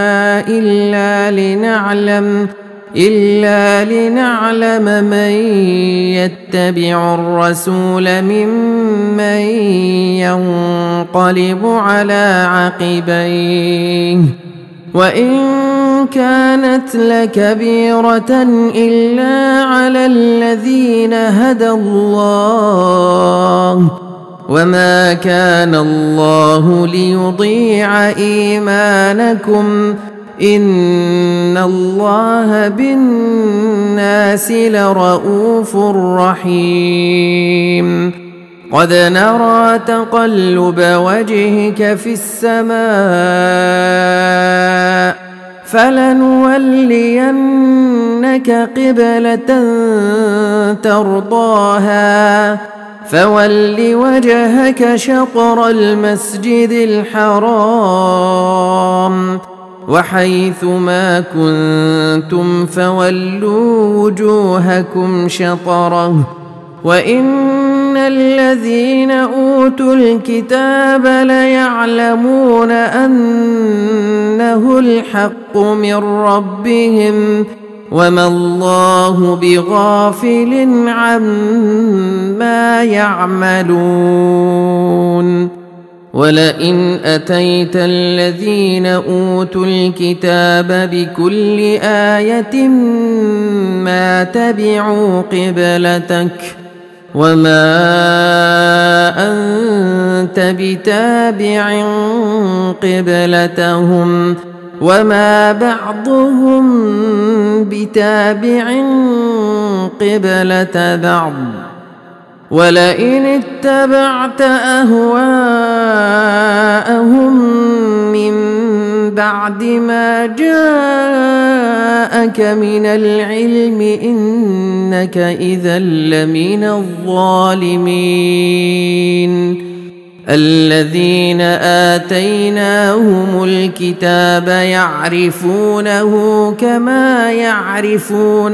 Speaker 1: إلا لنعلم من يتبع الرسول ممن ينقلب على عقبيه وإن كانت لكبيرة إلا على الذين هدى الله وما كان الله ليضيع إيمانكم إن الله بالناس لرؤوف رحيم قد نرى تقلب وجهك في السماء فلنولينك قبلة ترضاها فول وجهك شطر المسجد الحرام وحيث ما كنتم فولوا وجوهكم شطره وإن الذين أوتوا الكتاب ليعلمون أنه الحق من ربهم وما الله بغافل عما يعملون ولئن أتيت الذين أوتوا الكتاب بكل آية ما تبعوا قبلتك وما أنت بتابع قبلتهم وما بعضهم بتابع قبلة بعض ولئن اتبعت أهواءهم من بعد ما جاءك من العلم إنك إذا لمن الظالمين الذين آتيناهم الكتاب يعرفونه كما يعرفون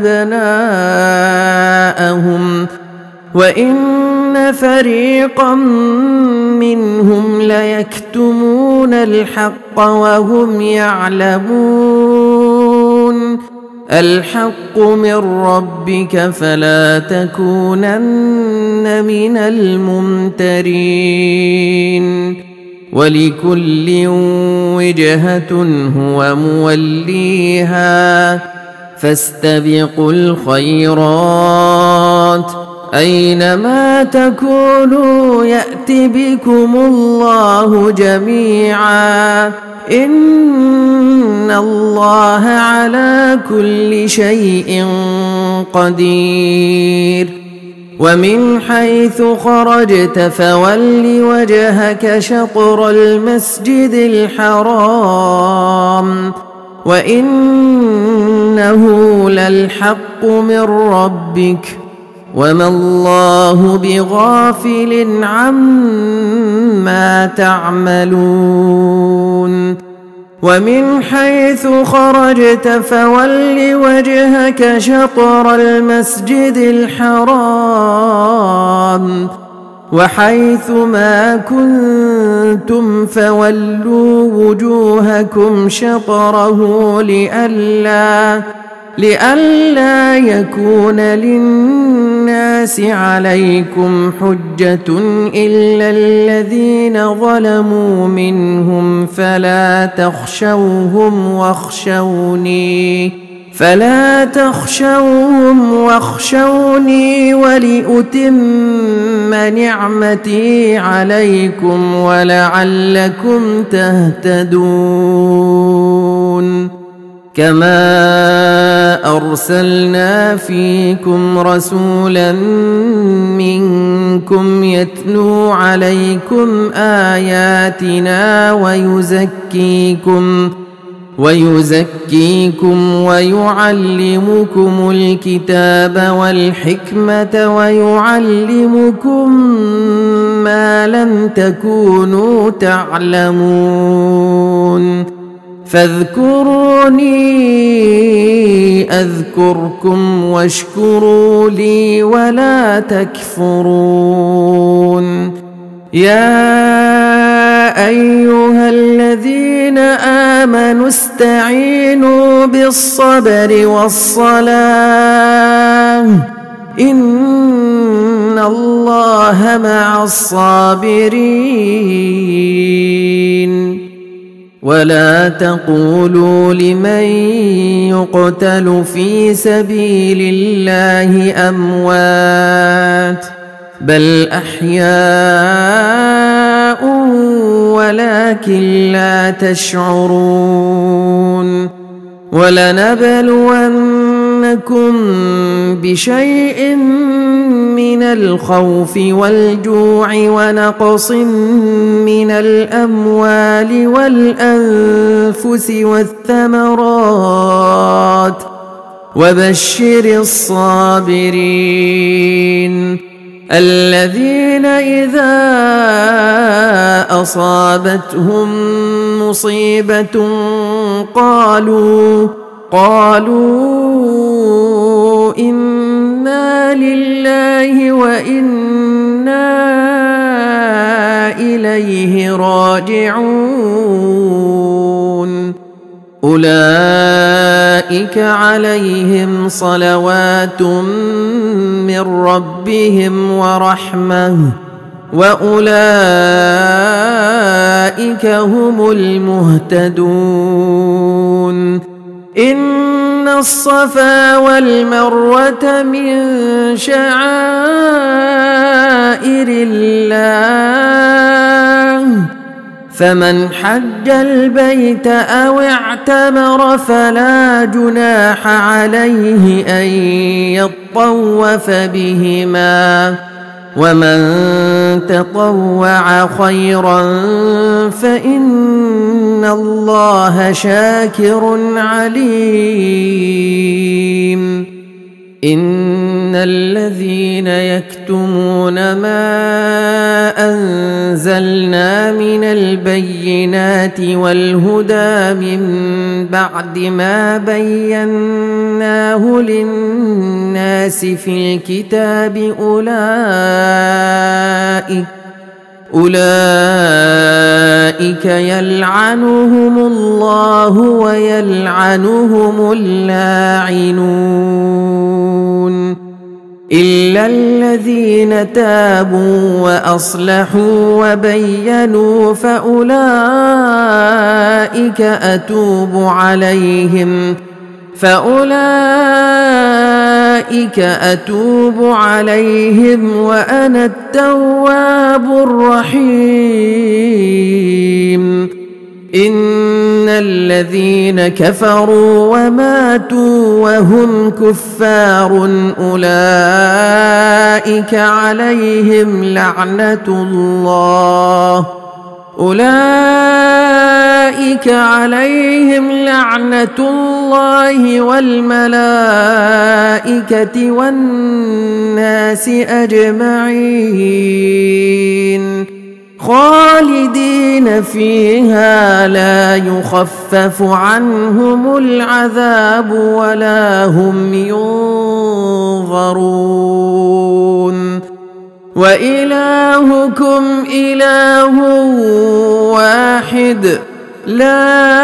Speaker 1: أبناءهم وإن فريقا منهم ليكتمون الحق وهم يعلمون الحق من ربك فلا تكونن من الممترين ولكل وجهة هو موليها فاستبقوا الخيرات أينما تكونوا يأت بكم الله جميعا إن الله على كل شيء قدير ومن حيث خرجت فول وجهك شطر المسجد الحرام وإنه للحق من ربك وما الله بغافل عما تعملون ومن حيث خرجت فول وجهك شطر المسجد الحرام وحيث ما كنتم فولوا وجوهكم شطره لئلا يكون للناس عليكم حجة إلا الذين ظلموا منهم فلا تخشوهم فلا تخشوهم واخشوني ولأتم نعمتي عليكم ولعلكم تهتدون كما أرسلنا فيكم رسولا منكم يتلو عليكم آياتنا ويزكيكم ويعلمكم الكتاب والحكمة ويعلمكم ما لم تكونوا تعلمون فاذكروني أذكركم واشكروا لي ولا تكفرون يا أيها الذين آمنوا استعينوا بالصبر والصلاة إن الله مع الصابرين ولا تقولوا لمن يقتل في سبيل الله أموات بل أحياء ولكن لا تشعرون ولنبلونكم بشيء من الخوف والجوع ونقص من الأموال والأنفس والثمرات وبشر الصابرين الذين إذا أصابتهم مصيبة قالوا إنا لله وإنا إليه راجعون أولئك عليهم صلوات من ربهم ورحمة وأولئك هم المهتدون إن الصفا والمروة من شعائر الله فمن حج البيت أو اعتمر فلا جناح عليه أن يطوف بهما ومن تطوع خيرا فإن الله شاكر عليم إن الذين يكتمون ما أنزلنا من البينات والهدى من بعد ما بيناه للناس في الكتاب أولئك يلعنهم الله ويلعنهم اللاعنون إلا الذين تابوا وأصلحوا وبينوا فأولئك أتوب عليهم وأنا التواب الرحيم إن الذين كفروا وماتوا وهم كفار أولئك عليهم لعنة الله والملائكة والناس أجمعين خالدين فيها لا يخفف عنهم العذاب ولا هم ينظرون وإلهكم إله واحد لا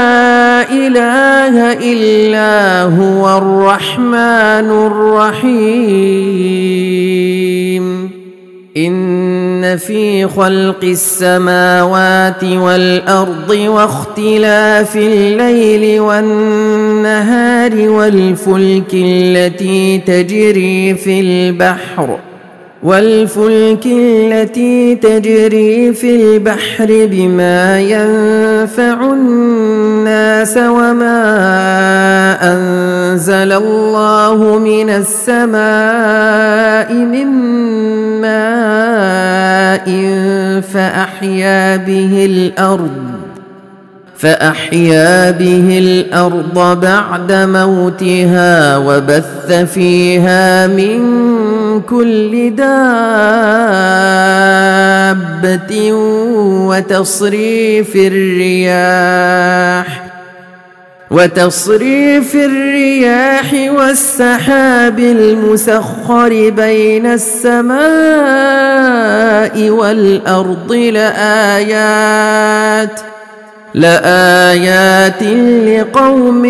Speaker 1: إله إلا هو الرحمن الرحيم إن في خلق السماوات والأرض واختلاف الليل والنهار والفلك التي تجري في البحر بما ينفع الناس وما أنزل الله من السماء من ماء فأحيا به الأرض بعد موتها وبث فيها من كل دابة وتصريف الرياح والسحاب المسخر بين السماء والأرض لآيات لقوم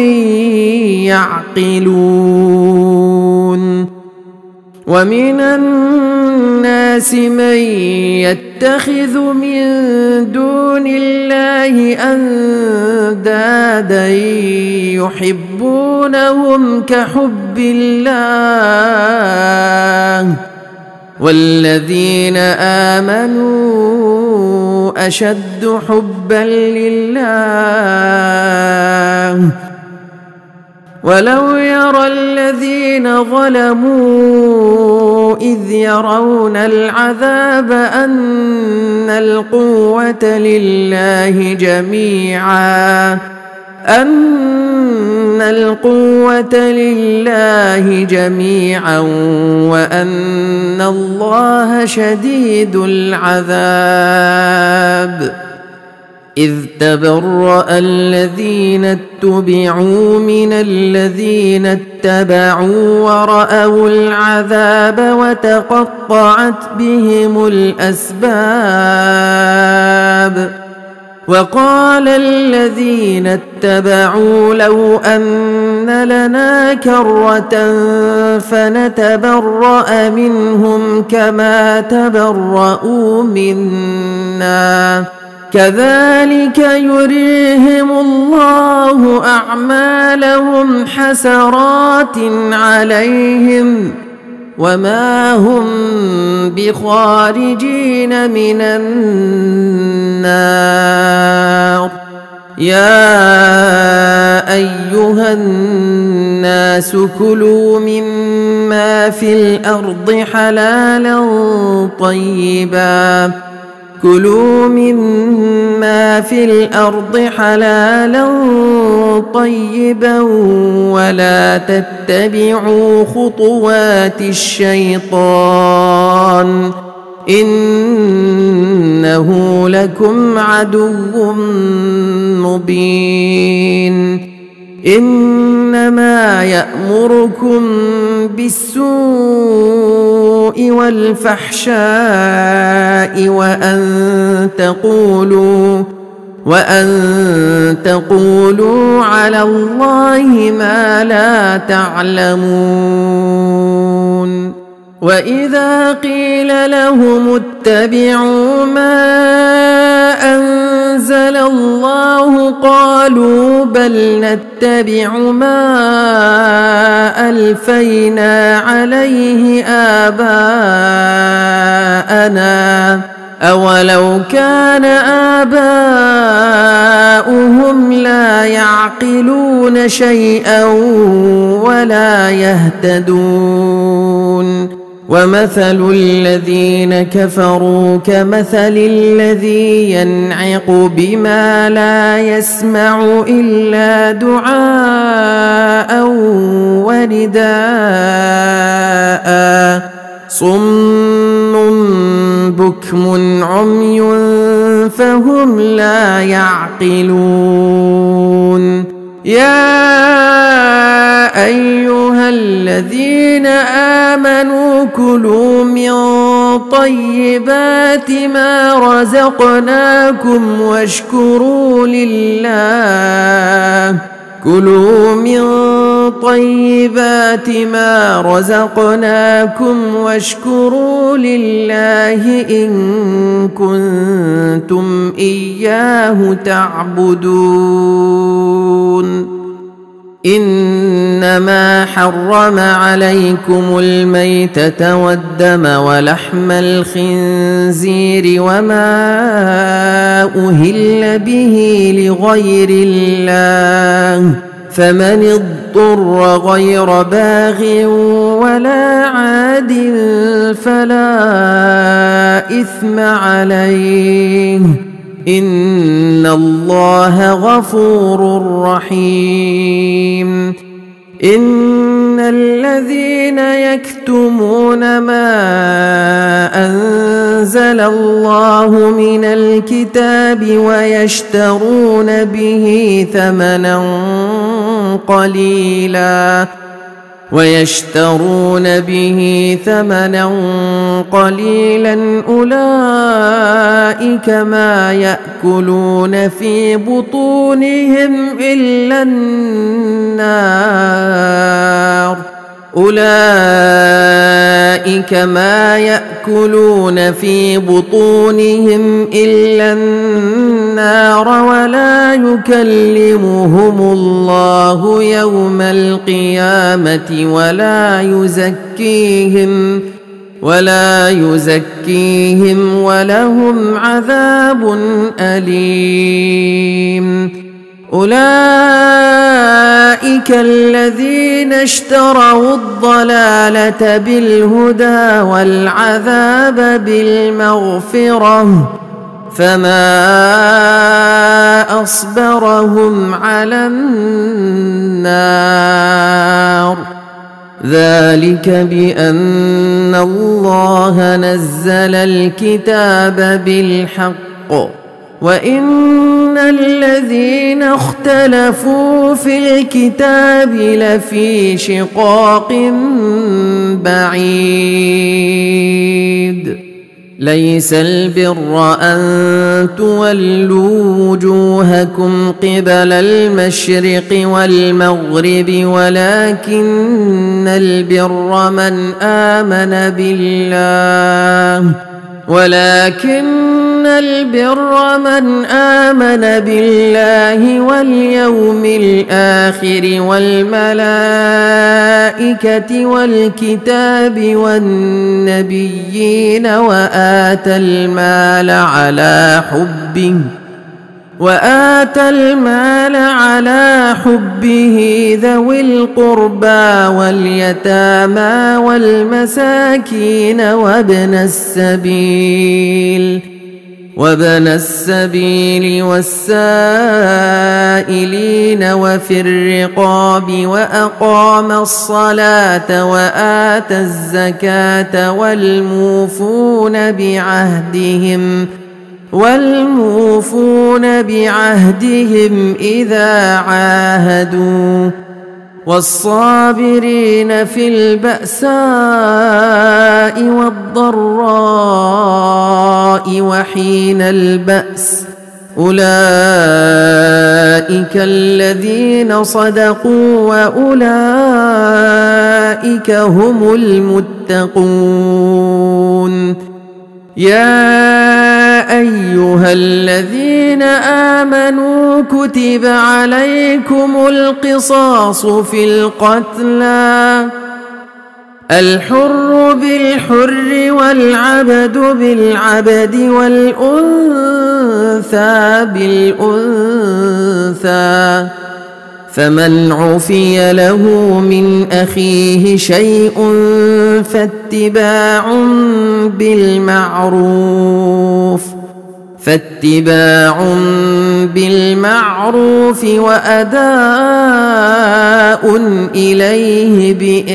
Speaker 1: يعقلون ومن الناس من يتخذ من دون الله أندادا يحبونهم كحب الله والذين آمنوا أشد حبا لله ولو يرى الذين ظلموا إذ يرون العذاب أن القوة لله جميعا وأن الله شديد العذاب إذ تبرأ الذين اتبعوا من الذين اتبعوا ورأوا العذاب وتقطعت بهم الأسباب وقال الذين اتبعوا لو أن لنا كرة فنتبرأ منهم كما تبرؤوا منا كذلك يريهم الله أعمالهم حسرات عليهم وما هم بخارجين من النار يا أيها الناس كلوا مما في الأرض حلالا طيبا ولا تتبعوا خطوات الشيطان إنه لكم عدو مبين إنما يأمركم بالسوء والفحشاء وأن تقولوا على الله ما لا تعلمون وإذا قيل لهم اتبعوا ما أنزل الله قالوا بل نتبع ما ألفينا عليه آباءنا أولو كان آباؤهم لا يعقلون شيئا ولا يهتدون ومثل الذين كفروا كمثل الذي ينعق بما لا يسمع إلا دعاء ونداء صم بكم عمي فهم لا يعقلون يا أيها الذين آمنوا كلوا من طيبات ما رزقناكم واشكروا لله طيبات ما رزقناكم واشكروا لله إن كنتم إياه تعبدون. إنما حرم عليكم الميتة والدم ولحم الخنزير وما أهل به لغير الله، فمن اضطر غير باغ ولا عاد فلا إثم عليه، إن الله غفور رحيم. إن الذين يكتمون ما أنزل الله من الكتاب ويشترون به ثمنا قليلا أولئك ما يأكلون في بطونهم إلا النار ولا يكلمهم الله يوم القيامة ولا يزكيهم ولهم عذاب أليم. أولئك الذين اشتروا الضلالة بالهدى والعذاب بالمغفرة، فما أصبرهم على النار. ذلك بأن الله نزل الكتاب بالحق وإن الذين اختلفوا في الكتاب لفي شقاق بعيد. ليس البر أن تولوا وجوهكم قبل المشرق والمغرب ولكن البر من آمن بالله واليوم الآخر والملائكة والكتاب والنبيين وآتى المال على حبه ذوي القربى واليتامى والمساكين وابن السبيل والسائلين وفي الرقاب وأقام الصلاة وآتى الزكاة والموفون بعهدهم إذا عاهدوا والصابرين في البأساء والضراء وحين البأس، أولئك الذين صدقوا وأولئك هم المتقون. يا أيها الذين آمنوا كتب عليكم القصاص في القتلى، الحر بالحر والعبد بالعبد والأنثى بالأنثى، فمن عفي له من أخيه شيء فاتباع بالمعروف وأداء إليه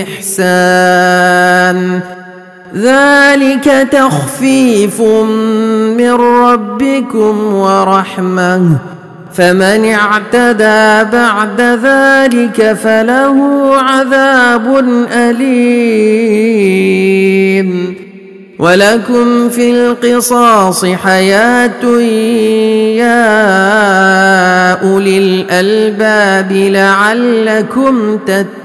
Speaker 1: بإحسان، ذلك تخفيف من ربكم ورحمة، فمن اعتدى بعد ذلك فله عذاب أليم. ولكم في القصاص حياة يا أولي الألباب لعلكم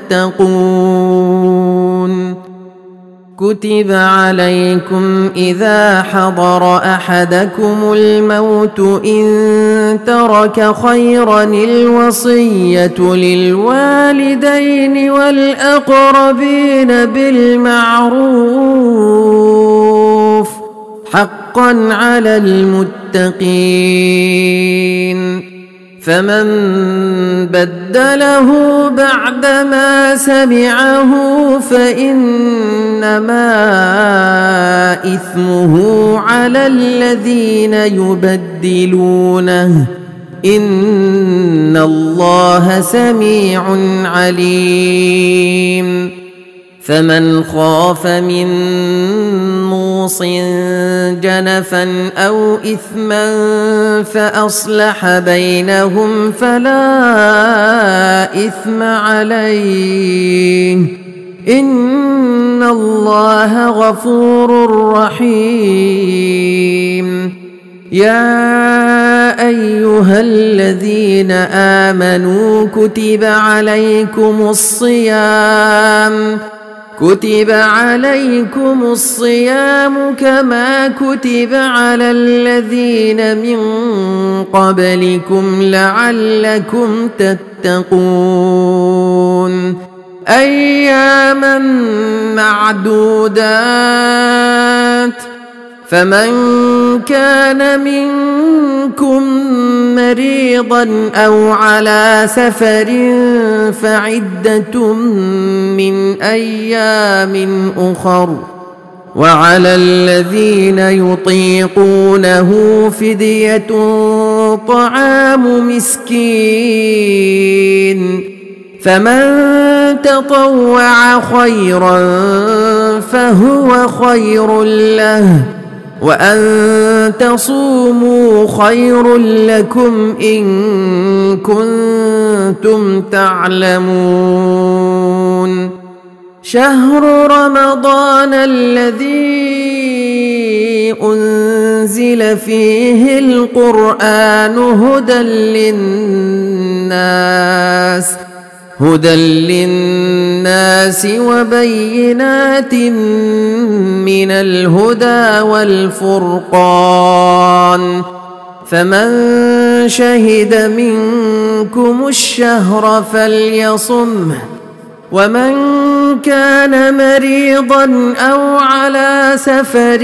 Speaker 1: تتقون. كتب عليكم إذا حضر أحدكم الموت إن ترك خيرا الوصية للوالدين والأقربين بالمعروف حقا على المتقين. فمن بدله بعدما سمعه فإنما إثمه على الذين يبدلونه إن الله سميع عليم. فمن خاف من موص جنفا أو إثما فأصلح بينهم فلا إثم عليه إن الله غفور رحيم. يا أيها الذين آمنوا كتب عليكم الصيام كما كتب على الذين من قبلكم لعلكم تتقون. أياما معدودات. فمن كان منكم مريضا أو على سفر فعدة من أيام أخر. وعلى الذين يطيقونه فدية طعام مسكين. فمن تطوع خيرا فهو خير له وأن تصوموا خير لكم إن كنتم تعلمون. شهر رمضان الذي أنزل فيه القرآن هدى للناس وبينات من الهدى والفرقان. فمن شهد منكم الشهر فليصمه. ومن كان مريضا أو على سفر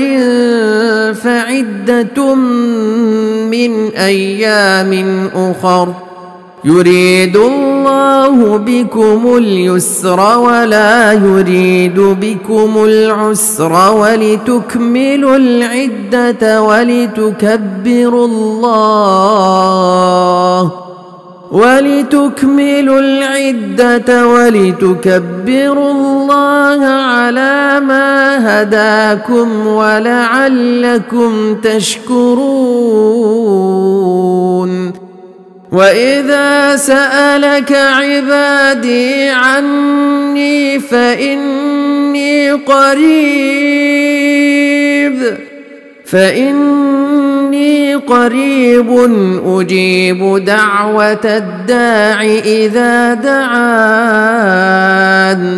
Speaker 1: فعدة من أيام أخر. يريد الله بكم اليسر ولا يريد بكم العسر ولتكملوا العدة ولتكبروا الله على ما هداكم ولعلكم تشكرون. وإذا سألك عبادي عني فإني قريب أجيب دعوة الداع إذا دعان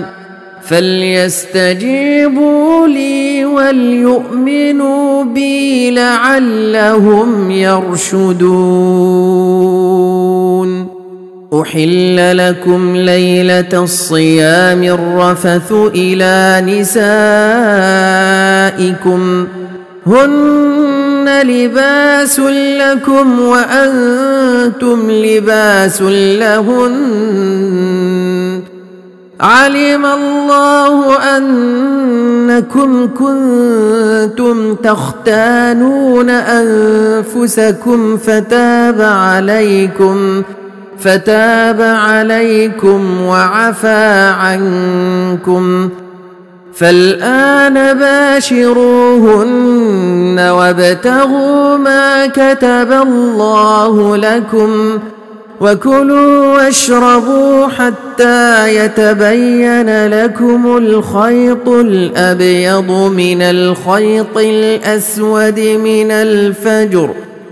Speaker 1: فليستجيبوا لي وليؤمنوا بي لعلهم يرشدون. أحل لكم ليلة الصيام الرفث إلى نسائكم هن لباس لكم وأنتم لباس لهن. علم الله أنكم كنتم تختانون أنفسكم فتاب عليكم وعفى عنكم. فالآن باشروهن وابتغوا ما كتب الله لكم وكلوا واشربوا حتى يتبين لكم الخيط الأبيض من الخيط الأسود من الفجر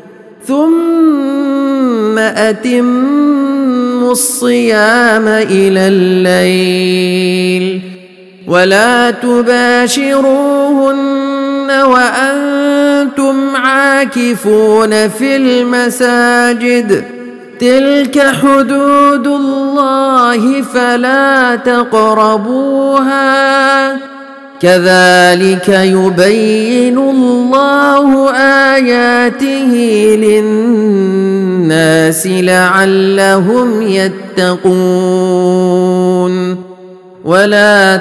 Speaker 1: ثم أتموا الصيام إلى الليل ولا تباشروهن وأنتم عاكفون في المساجد تلك حدود الله فلا تقربوها كذلك يبين الله آياته للناس لعلهم يتقون ولا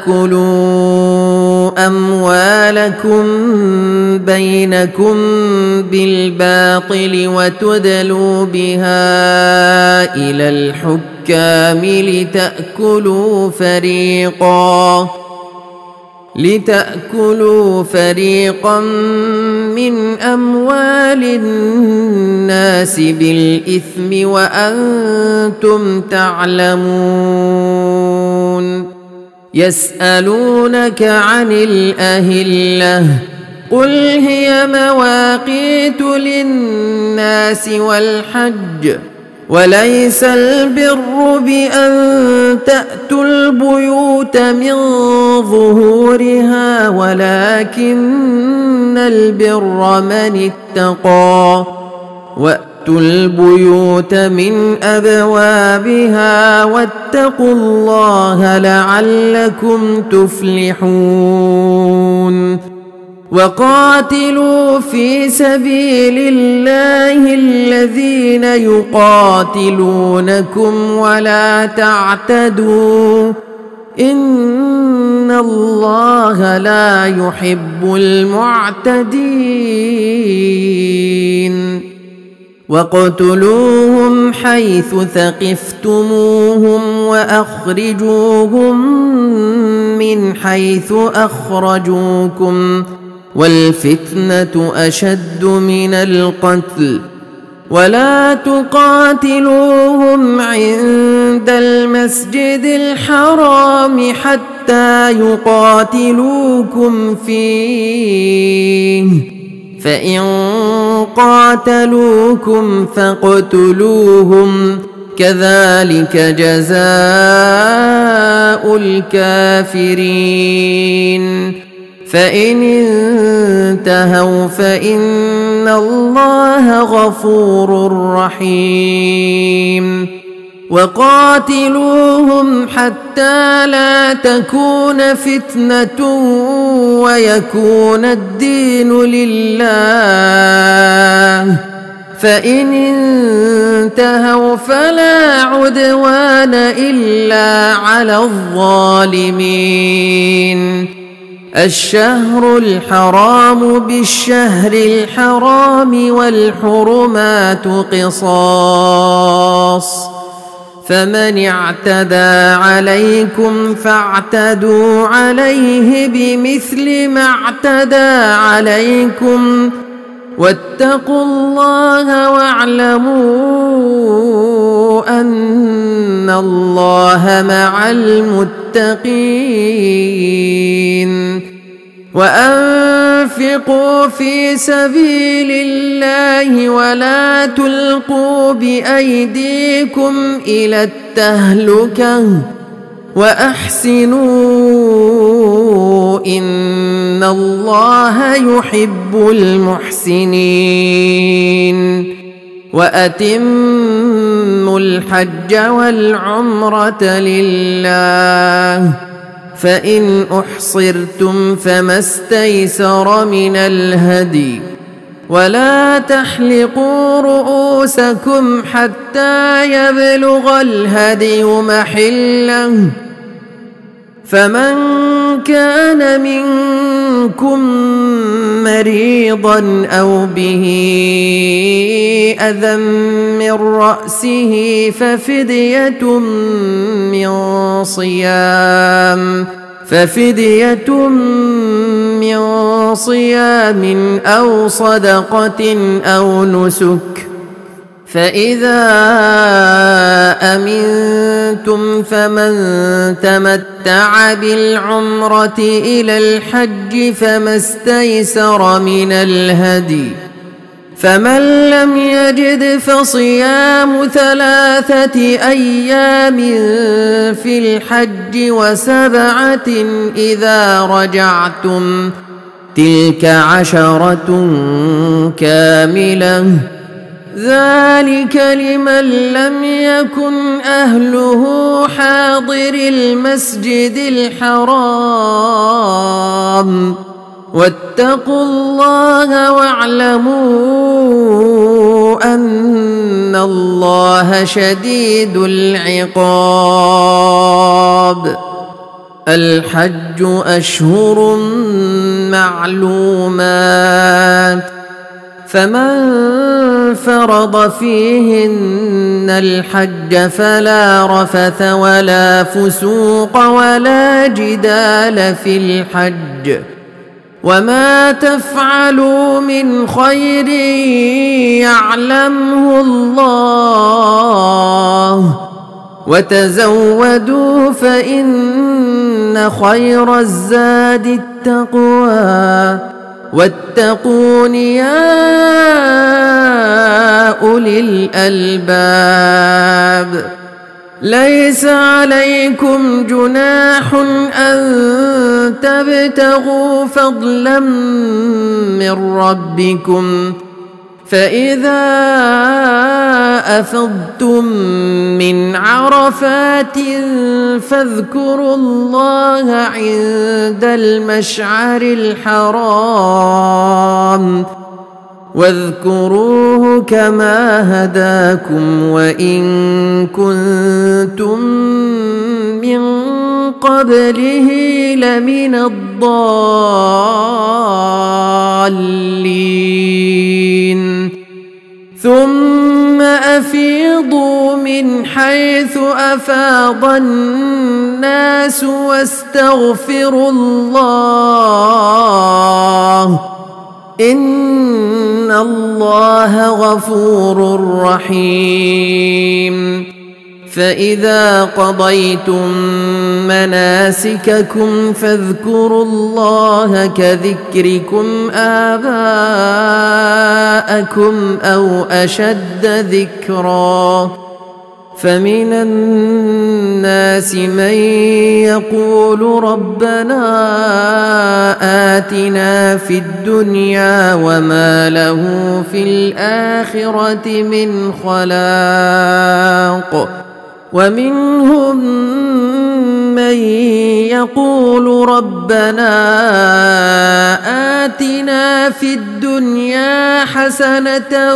Speaker 1: تأكلوا أموالكم بينكم بالباطل وتدلوا بها إلى الحكام لتأكلوا فريقا من أموال الناس بالإثم وأنتم تعلمون يسألونك عن الأهلة قل هي مواقيت للناس والحج وليس البر بأن تأتوا البيوت من ظهورها ولكن البر من اتقى وأتوا البيوت من أبوابها واتقوا الله لعلكم تفلحون وقاتلوا في سبيل الله الذين يقاتلونكم ولا تعتدوا إن الله لا يحب المعتدين واقتلوهم حيث ثقفتموهم وأخرجوهم من حيث أخرجوكم والفتنة أشد من القتل ولا تقاتلوهم عند المسجد الحرام حتى يقاتلوكم فيه فإن قاتلوكم فاقتلوهم كذلك جزاء الكافرين فإن انتهوا فإن الله غفور رحيم وقاتلوهم حتى لا تكون فتنة ويكون الدين لله فإن انتهوا فلا عدوان إلا على الظالمين الشهر الحرام بالشهر الحرام والحرمات قصاص فمن اعتدى عليكم فاعتدوا عليه بمثل ما اعتدى عليكم واتقوا الله واعلموا أن الله مع المتقين وأنفقوا في سبيل الله ولا تلقوا بأيديكم إلى التهلكة وأحسنوا إن الله يحب المحسنين وأتموا الحج والعمرة لله فإن أحصرتم فما استيسر من الهدي ولا تحلقوا رؤوسكم حتى يبلغ الهدي محله فمن كان منكم مريضا أو به أذى من رأسه ففدية من صيام أو صدقة أو نسك فإذا أمنتم فمن تمتع بالعمرة إلى الحج فما استيسر من الهدي، فمن لم يجد فصيام 3 أيام في الحج و7 إذا رجعتم، تلك 10 كاملة، ذلك لمن لم يكن أهله حاضر المسجد الحرام، واتقوا الله واعلموا أن الله شديد العقاب. الحج أشهر معلومات، فمن فرض فيهن الحج فلا رفث ولا فسوق ولا جدال في الحج، وما تفعلوا من خير يعلمه الله، وتزودوا فإن خير الزاد التقوى، واتقون يا أولي الألباب. ليس عليكم جناح أن تبتغوا فضلا من ربكم، فإذا أفضتم من عرفات فاذكروا الله عند المشعر الحرام، واذكروه كما هداكم وإن كنتم من قبله لمن الضالين. ثم أفيضوا من حيث أفاض الناس واستغفروا الله، إن الله غفور رحيم. فإذا قضيتم مناسككم فاذكروا الله كذكركم آباءكم أو أشد ذكرا، فمن الناس من يقول ربنا آتنا في الدنيا وما له في الآخرة من خلاق، ومنهم من يقول ربنا آتنا في الدنيا حسنة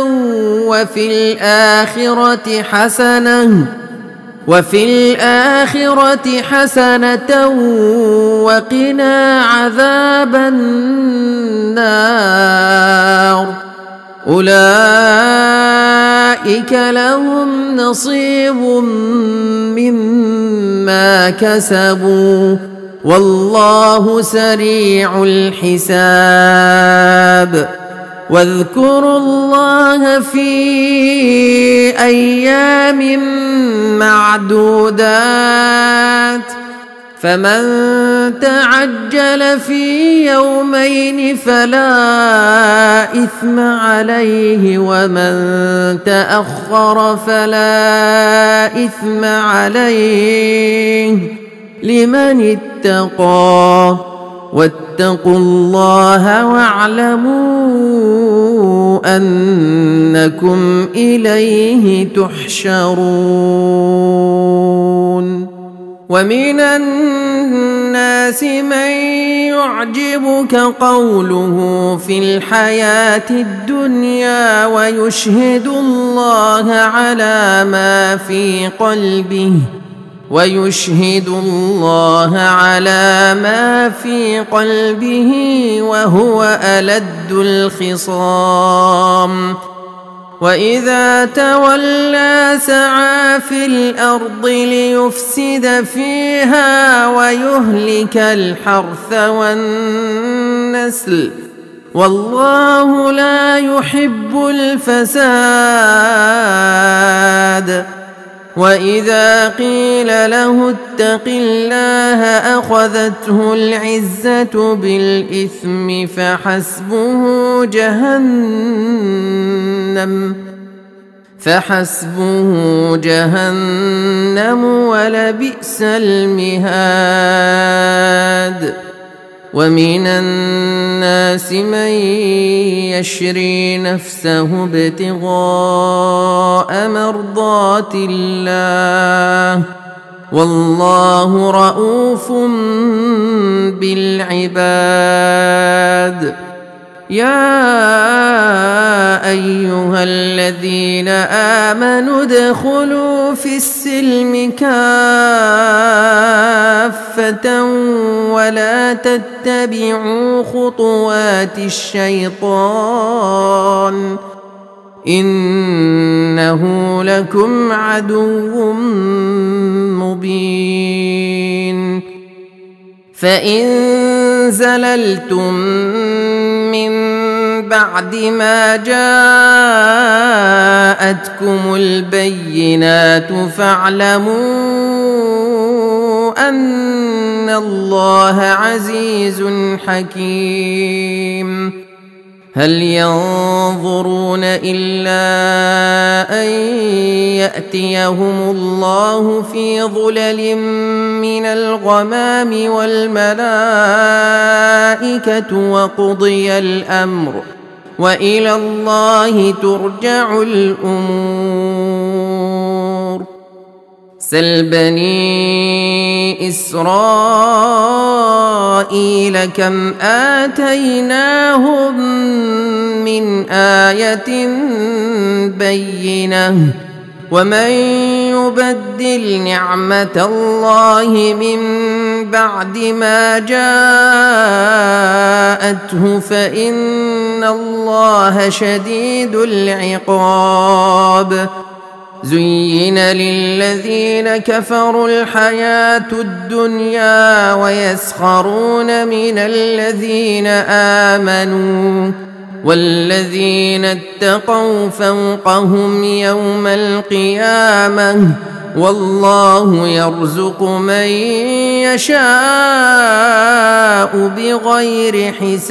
Speaker 1: وفي الآخرة حسنة وقنا عذاب النار. أولئك لهم نصيب مما كسبوا والله سريع الحساب. واذكروا الله في أيام معدودات، فمن تعجل في يومين فلا إثم عليه، ومن تأخر فلا إثم عليه لمن اتقى، واتقوا الله واعلموا أنكم إليه تحشرون. ومن الناس من يعجبك قوله في الحياة الدنيا ويشهد الله على ما في قلبه وهو ألد الخصام. وإذا تولى سعى في الأرض ليفسد فيها ويهلك الحرث والنسل والله لا يحب الفساد. وإذا قيل له اتق الله أخذته العزة بالإثم فحسبه جهنم ولبئس المهاد. ومن الناس من يشري نفسه ابتغاء مرضات الله والله رؤوف بالعباد. يا أيها الذين آمنوا ادخلوا في السلم كافة ولا تتبعوا خطوات الشيطان إنه لكم عدو مبين. فإن زللتم من بعد ما جاءتكم البينات فاعلموا أن الله عزيز حكيم. هل ينظرون إلا أن يأتيهم الله في ظلل من الغمام والملائكة وقضي الأمر وإلى الله ترجع الأمور. سل بني إسرائيل كم آتيناهم من آية بينة ومن يبدل نعمة الله من بعد ما جاءته فإن الله شديد العقاب. زين للذين كفروا الحياة الدنيا ويسخرون من الذين آمنوا والذين اتقوا فوقهم يوم القيامة والله يرزق من يشاء بغير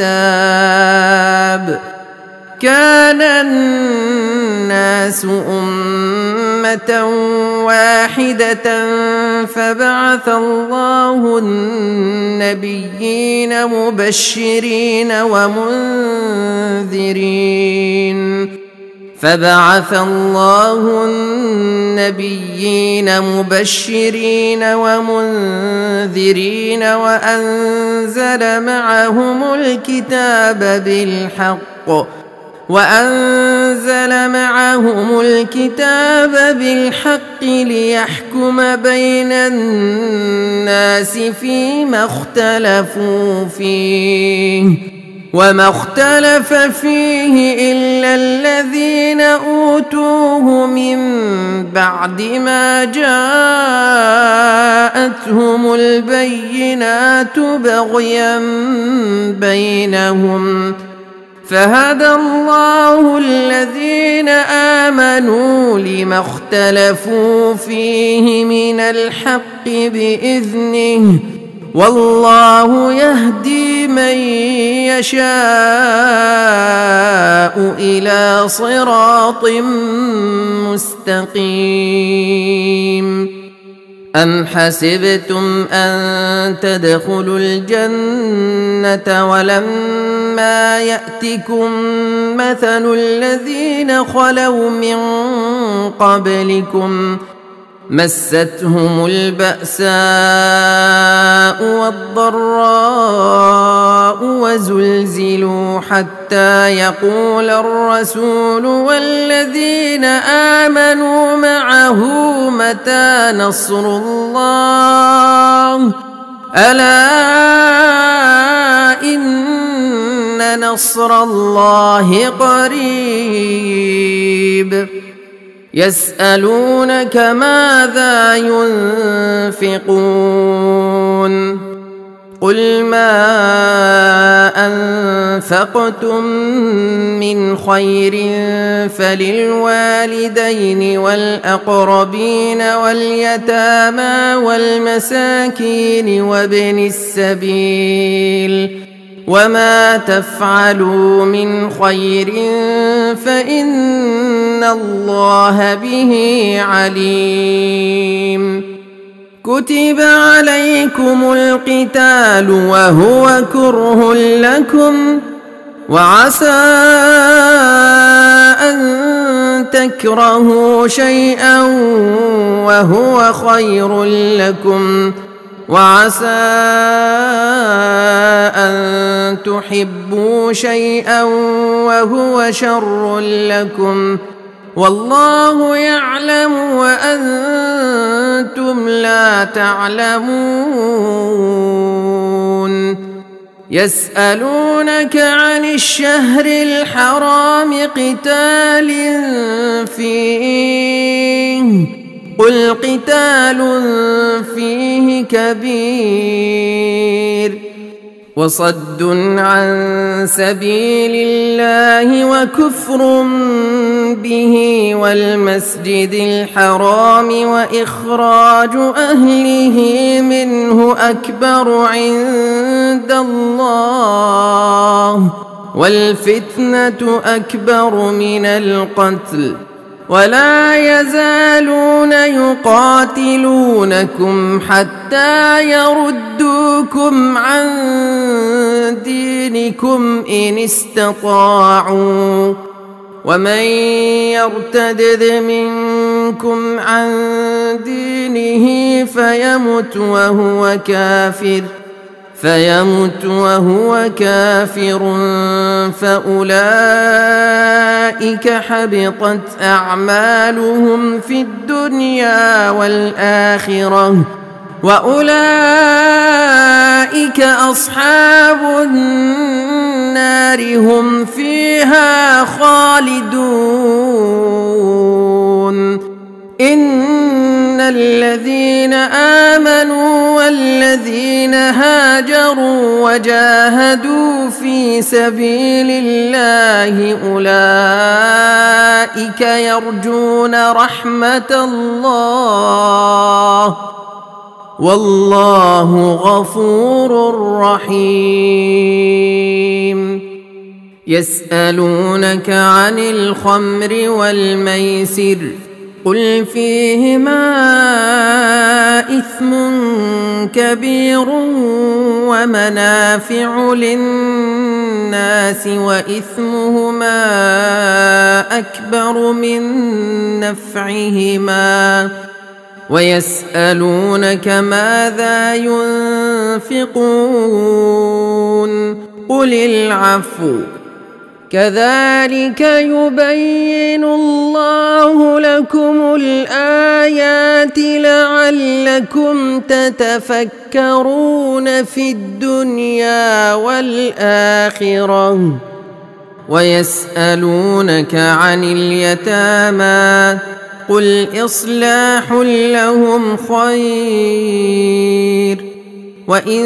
Speaker 1: حساب. كان الناس أمة واحدة فبعث الله النبيين مبشرين ومنذرين وأنزل معهم الكتاب بالحق ليحكم بين الناس فيما اختلفوا فيه وما اختلف فيه إلا الذين أوتوه من بعد ما جاءتهم البينات بغيا بينهم فهدى الله الذين آمنوا لما اختلفوا فيه من الحق بإذنه والله يهدي من يشاء إلى صراط مستقيم. أم حسبتم أن تدخلوا الجنة ولما يأتكم مثل الذين خلوا من قبلكم مستهم البأساء والضراء وزلزلوا حتى يقول الرسول والذين آمنوا معه متى نصر الله ألا إن نصر الله قريب. يسألونك ماذا ينفقون قل ما أنفقتم من خير فللوالدين والأقربين واليتامى والمساكين وابن السبيل وما تفعلوا من خير فإن الله به عليم. كتب عليكم القتال وهو كره لكم وعسى أن تكرهوا شيئا وهو خير لكم وعسى أن تحبوا شيئا وهو شر لكم والله يعلم وأنتم لا تعلمون. يسألونك عن الشهر الحرام قتال فيه قل قتال فيه كبير وصد عن سبيل الله وكفر به والمسجد الحرام وإخراج أهله منه أكبر عند الله والفتنة أكبر من القتل ولا يزالون يقاتلونكم حتى يردوكم عن دينكم إن استطاعوا ومن يرتد منكم عن دينه فيمت وهو كافر فأولئك حبطت أعمالهم في الدنيا والآخرة وأولئك أصحاب النار هم فيها خالدون. إن الذين آمنوا والذين هاجروا وجاهدوا في سبيل الله أولئك يرجون رحمة الله والله غفور رحيم. يسألونك عن الخمر والميسر قل فيهما إثم كبير ومنافع للناس وإثمهما أكبر من نفعهما ويسألونك ماذا ينفقون قل العفو كذلك يبين الله لكم الآيات لعلكم تتفكرون في الدنيا والآخرة. ويسألونك عن اليتامى قل إصلاح لهم خير وإن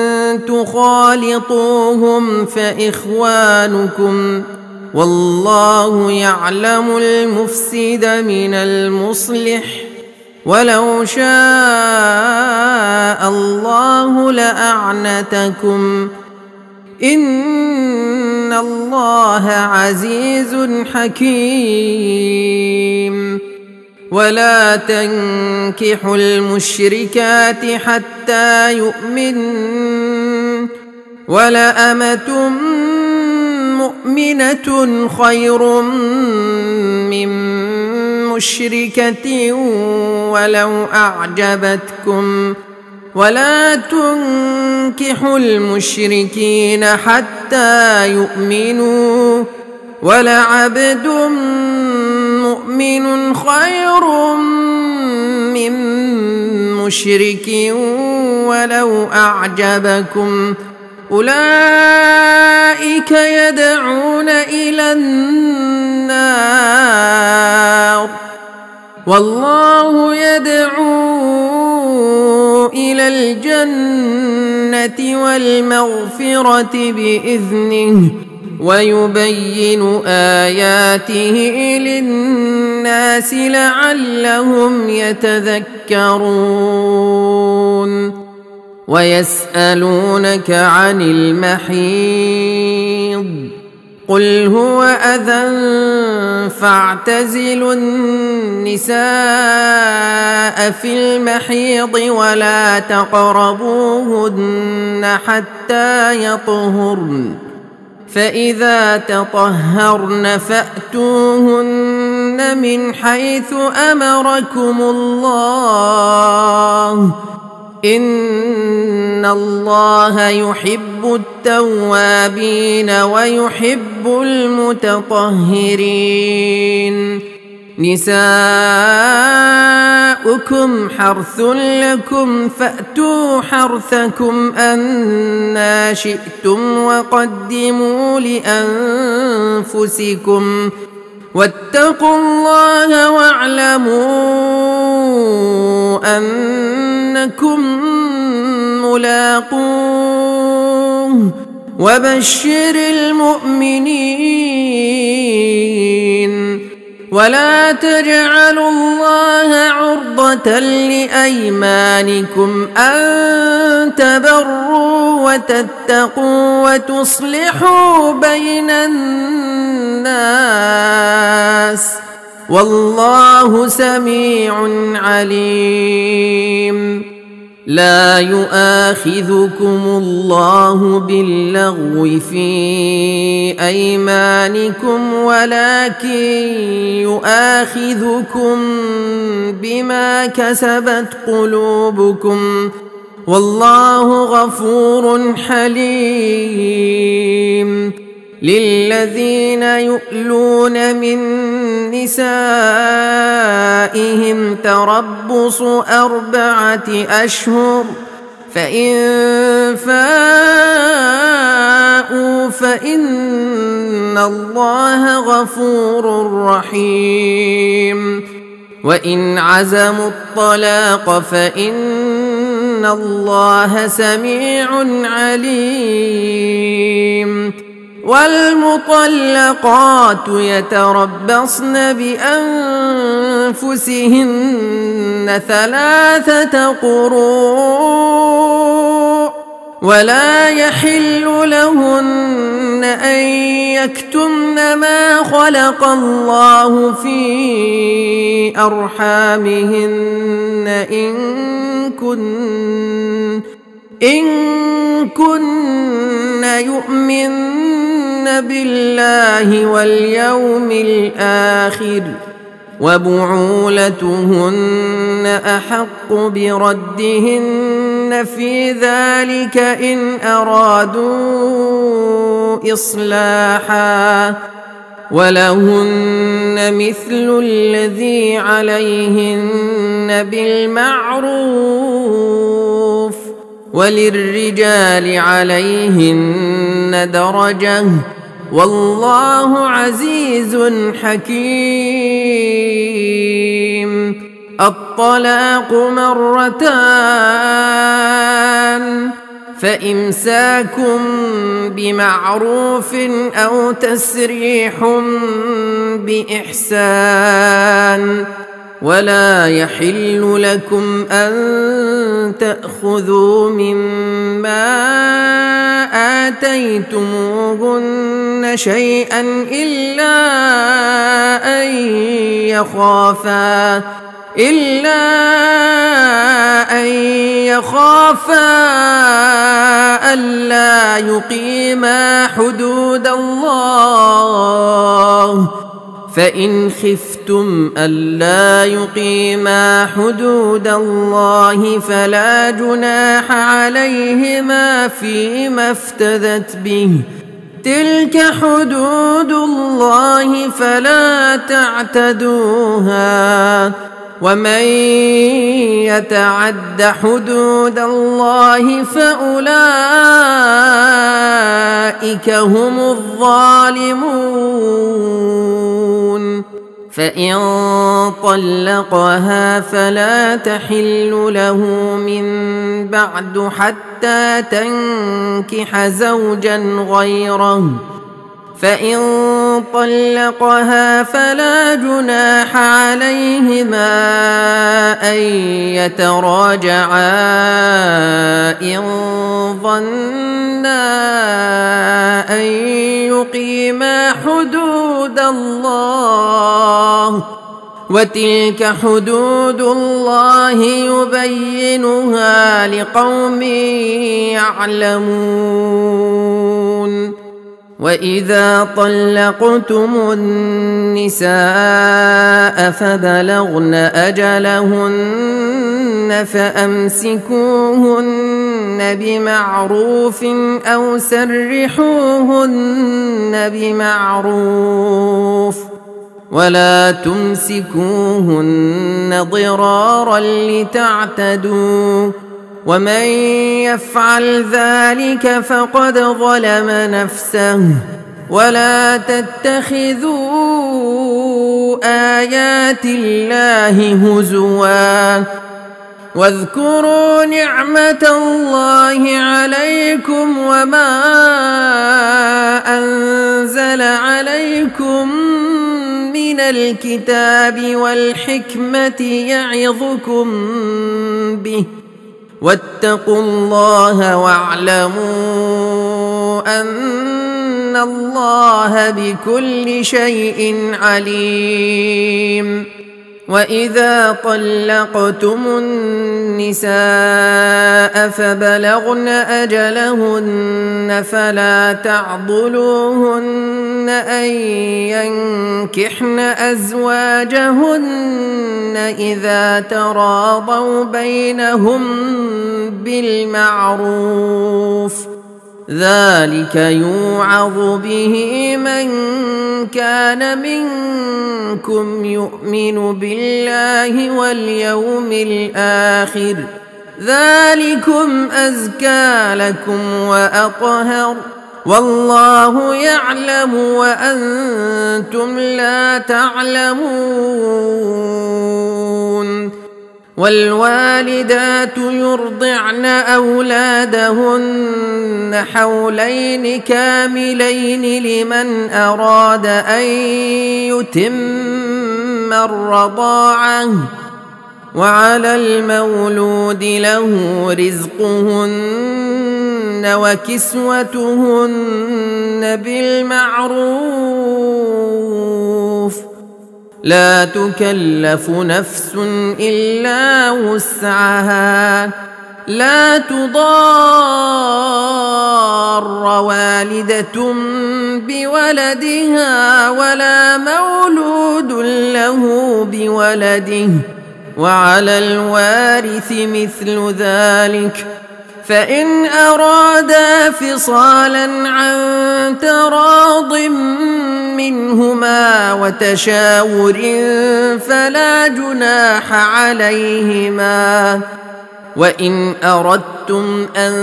Speaker 1: تخالطوهم فإخوانكم والله يعلم المفسد من المصلح ولو شاء الله لأعنتكم إن الله عزيز حكيم. ولا تنكحوا المشركات حتى يؤمنن ولأمة مؤمنة خير من مشركة ولو أعجبتكم ولا تنكحوا المشركين حتى يؤمنوا ولعبد مؤمن خير من مشرك ولو أعجبكم أولئك يدعون إلى النار والله يدعو إلى الجنة والمغفرة بإذنه ويبين آياته للناس لعلهم يتذكرون ويسألونك عن المحيض قل هو أذى فاعتزلوا النساء في المحيض ولا تقربوهن حتى يطهرن فإذا تطهرن فأتوهن من حيث أمركم الله إن الله يحب التوابين ويحب المتطهرين نساؤكم حرث لكم فأتوا حرثكم أنى شئتم وقدموا لأنفسكم واتقوا الله واعلموا أنكم ملاقوه وبشر المؤمنين ولا تجعلوا الله عرضة لأيمانكم أن تبروا وتتقوا وتصلحوا بين الناس والله سميع عليم لا يؤاخذكم الله باللغو في أيمانكم ولكن يؤاخذكم بما كسبت قلوبكم والله غفور حليم للذين يؤلون من نسائهم تربص 4 أشهر فإن فاءوا فإن الله غفور رحيم وإن عزموا الطلاق فإن الله سميع عليم والمطلقات يتربصن بأنفسهن 3 قروء ولا يحل لهن أن يكتمن ما خلق الله في أرحامهن إن كن يؤمن بالله واليوم الآخر وبعولتهن أحق بردهن في ذلك إن أرادوا إصلاحا ولهن مثل الذي عليهن بالمعروف وللرجال عليهن درجة والله عزيز حكيم الطلاق 2 فإمساك بمعروف أو تسريح بإحسان ولا يحل لكم أن تأخذوا مما آتيتموهن شيئا إلا أن يخافا ألا يقيما حدود الله فإن خفتم ألا يقيما حدود الله فلا جناح عليهما فيما افتدت به تلك حدود الله فلا تعتدوها ومن يتعد حدود الله فأولئك هم الظالمون فإن طلقها فلا تحل له من بعد حتى تنكح زوجا غيره، فإن طلقها فلا جناح عليهما أن يتراجعا إن ظنا أن يقيما حدود الله، وتلك حدود الله يبينها لقوم يعلمون. وإذا طلقتم النساء فبلغن أجلهن فأمسكوهن بمعروف أو سرحوهن بمعروف، ولا تمسكوهن ضرارا لتعتدوا، ومن يفعل ذلك فقد ظلم نفسه. ولا تتخذوا آيات الله هزوا، واذكروا نعمة الله عليكم وما أنزل عليكم من الكتاب والحكمة يعظكم به، واتقوا الله واعلموا أن الله بكل شيء عليم. وإذا طلقتم النساء فبلغن أجلهن فلا تعضلوهن أن ينكحن أزواجهن إذا تراضوا بينهم بالمعروف، ذلك يوعظ به من كان منكم يؤمن بالله واليوم الآخر، ذلكم أزكى لكم وأطهر، والله يعلم وأنتم لا تعلمون. والوالدات يرضعن أولادهن حولين كاملين لمن أراد أن يتم الرضاعة، وعلى المولود له رزقهن وكسوتهن بالمعروف، لا تكلف نفس إلا وسعها، لا تضار والدة بولدها ولا مولود له بولده، وعلى الوارث مثل ذلك، فإن أرادا فصالا عن تراض منهما وتشاور فلا جناح عليهما. وإن أردتم أن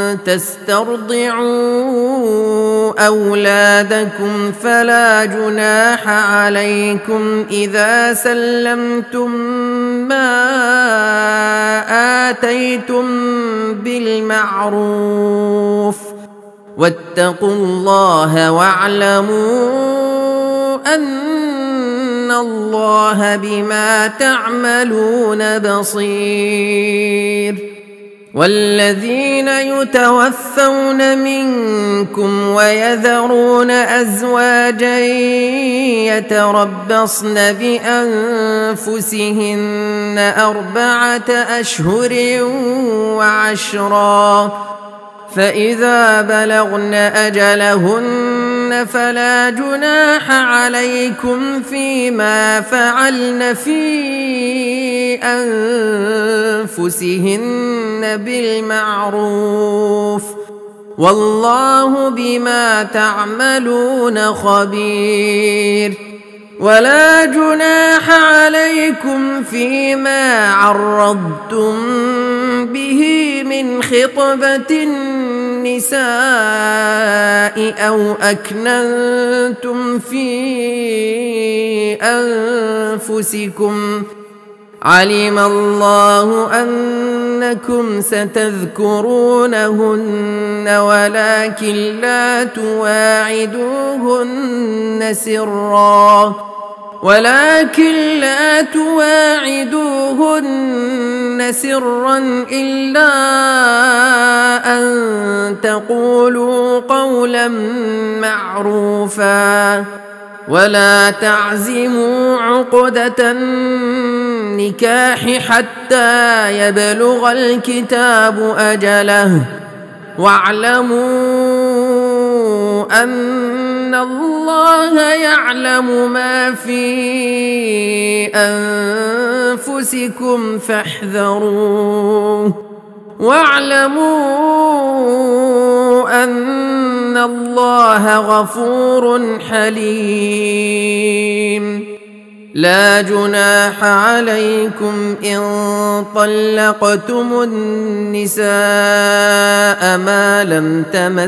Speaker 1: تسترضعوا أولادكم فلا جناح عليكم إذا سلمتم ما آتيتم بالمعروف، واتقوا الله واعلموا أن الله بما تعملون بصير. والذين يتوفون منكم ويذرون أزواجا يتربصن بأنفسهن 4 أشهر و10، فإذا بلغن أجلهن فلا جناح عليكم فيما فعلن في أنفسهن بالمعروف، والله بما تعملون خبير. ولا جناح عليكم فيما عرضتم به من خطبة النساء أو أكننتم في أنفسكم علم الله أنكم ستذكرونهن ولكن لا تواعدوهن سرا إلا أن تقولوا قولا معروفا ولا تعزموا عقدة النكاح حتى يبلغ الكتاب أجله واعلموا أن الله يعلم ما في أنفسكم فاحذروه واعلموا أن الله غفور حليم لا جناح عليكم إن طلقتم النساء ما لم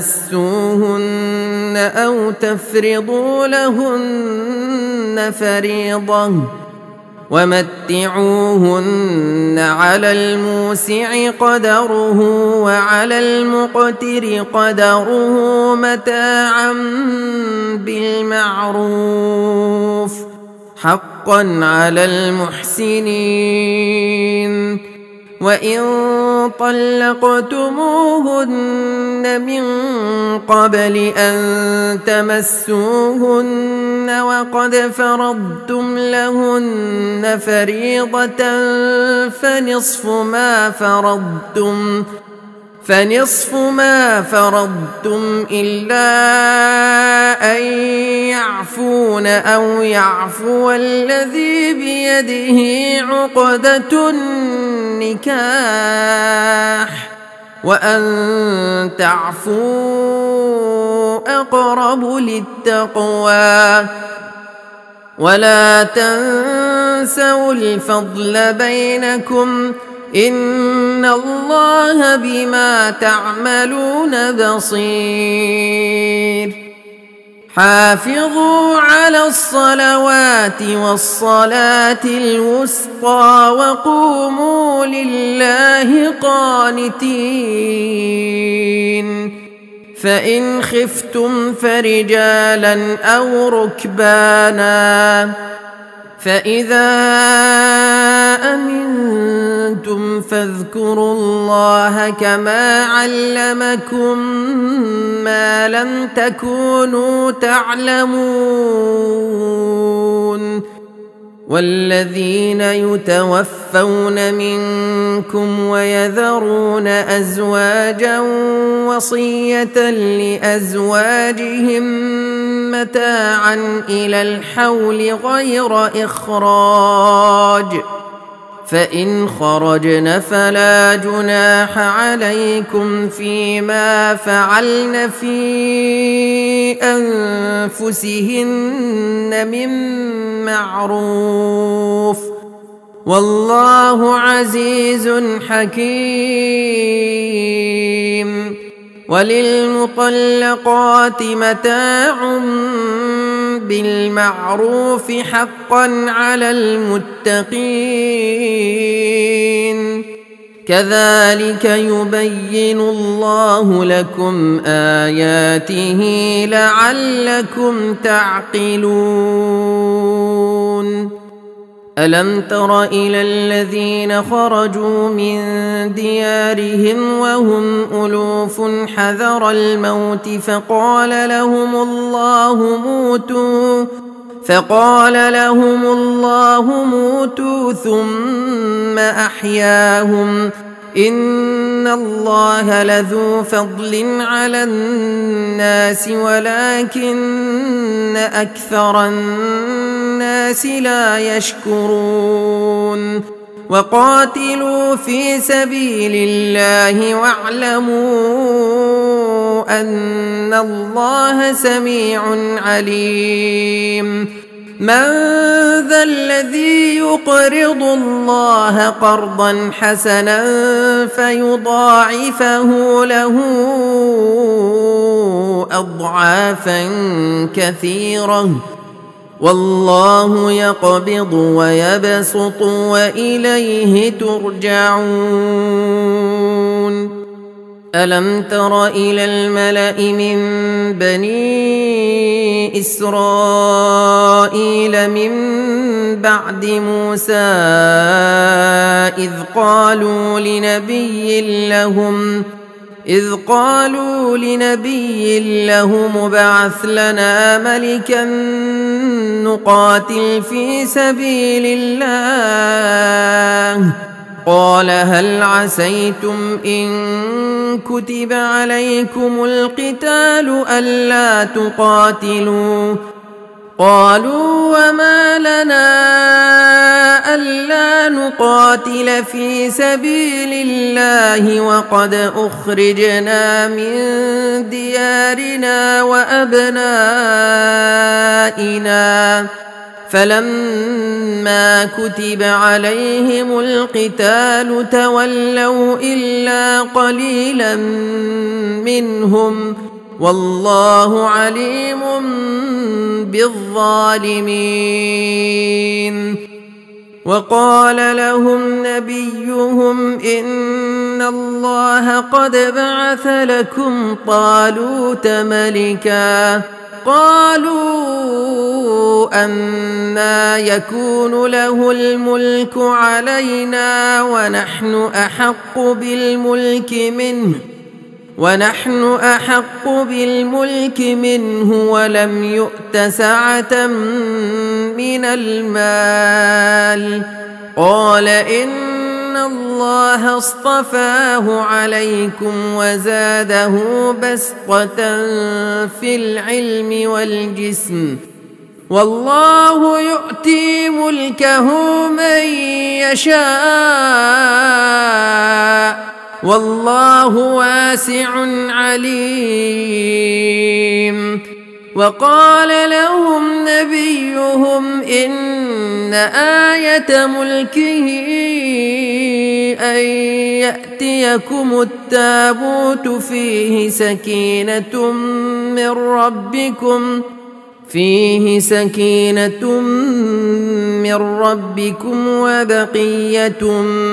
Speaker 1: تمسوهن أو تفرضوا لهن فريضة ومتعوهن على الموسع قدره وعلى المقتر قدره متاعا بالمعروف حقا على المحسنين وإن طلقتموهن من قبل أن تمسوهن وقد فرضتم لهن فريضة فنصف ما فرضتم إلا أن يعفون أو يعفو الذي بيده عقدة النكاح وأن تعفوا أقرب للتقوى ولا تنسوا الفضل بينكم إن الله بما تعملون بصير حافظوا على الصلوات والصلاة الوسطى وقوموا لله قانتين فإن خفتم فرجالا أو ركبانا فإذا أمنتم فاذكروا الله كما علمكم ما لم تكونوا تعلمون والذين يتوفون منكم ويذرون أزواجا وصية لأزواجهم متاعا إلى الحول غير إخراج فإن خرجن فلا جناح عليكم فيما فعلن في أنفسهن من معروف والله عزيز حكيم وللمطلقات متاع بالمعروف حقا على المتقين كذلك يبين الله لكم آياته لعلكم تعقلون ألم تر إلى الذين خرجوا من ديارهم وهم ألوف حذر الموت فقال لهم الله موتوا ثم أحياهم إن الله لذو فضل على الناس ولكن أكثر الناس لا يشكرون وقاتلوا في سبيل الله واعلموا أن الله سميع عليم من ذا الذي يقرض الله قرضا حسنا فيضاعفه له أضعافا كثيرة والله يقبض ويبسط وإليه ترجعون ألم تر إلى الملأ من بني إسرائيل من بعد موسى إذ قالوا لنبي لهم ابعث لنا ملكا نقاتل في سبيل الله قال هل عسيتم إن كتب عليكم القتال ألا تقاتلوا قالوا وما لنا ألا نقاتل في سبيل الله وقد أخرجنا من ديارنا وأبنائنا فلما كتب عليهم القتال تولوا إلا قليلا منهم والله عليم بالظالمين وقال لهم نبيهم إن الله قد بعث لكم طالوت ملكا قالوا أنى يكون له الملك علينا ونحن أحق بالملك منه ولم يؤت سعة من المال قال إن الله اصطفاه عليكم وزاده بسطة في العلم والجسم والله يؤتي ملكه من يشاء والله واسع عليم وقال لهم نبيهم إن آية ملكه أن يأتيكم التابوت فيه سكينة من ربكم وبقية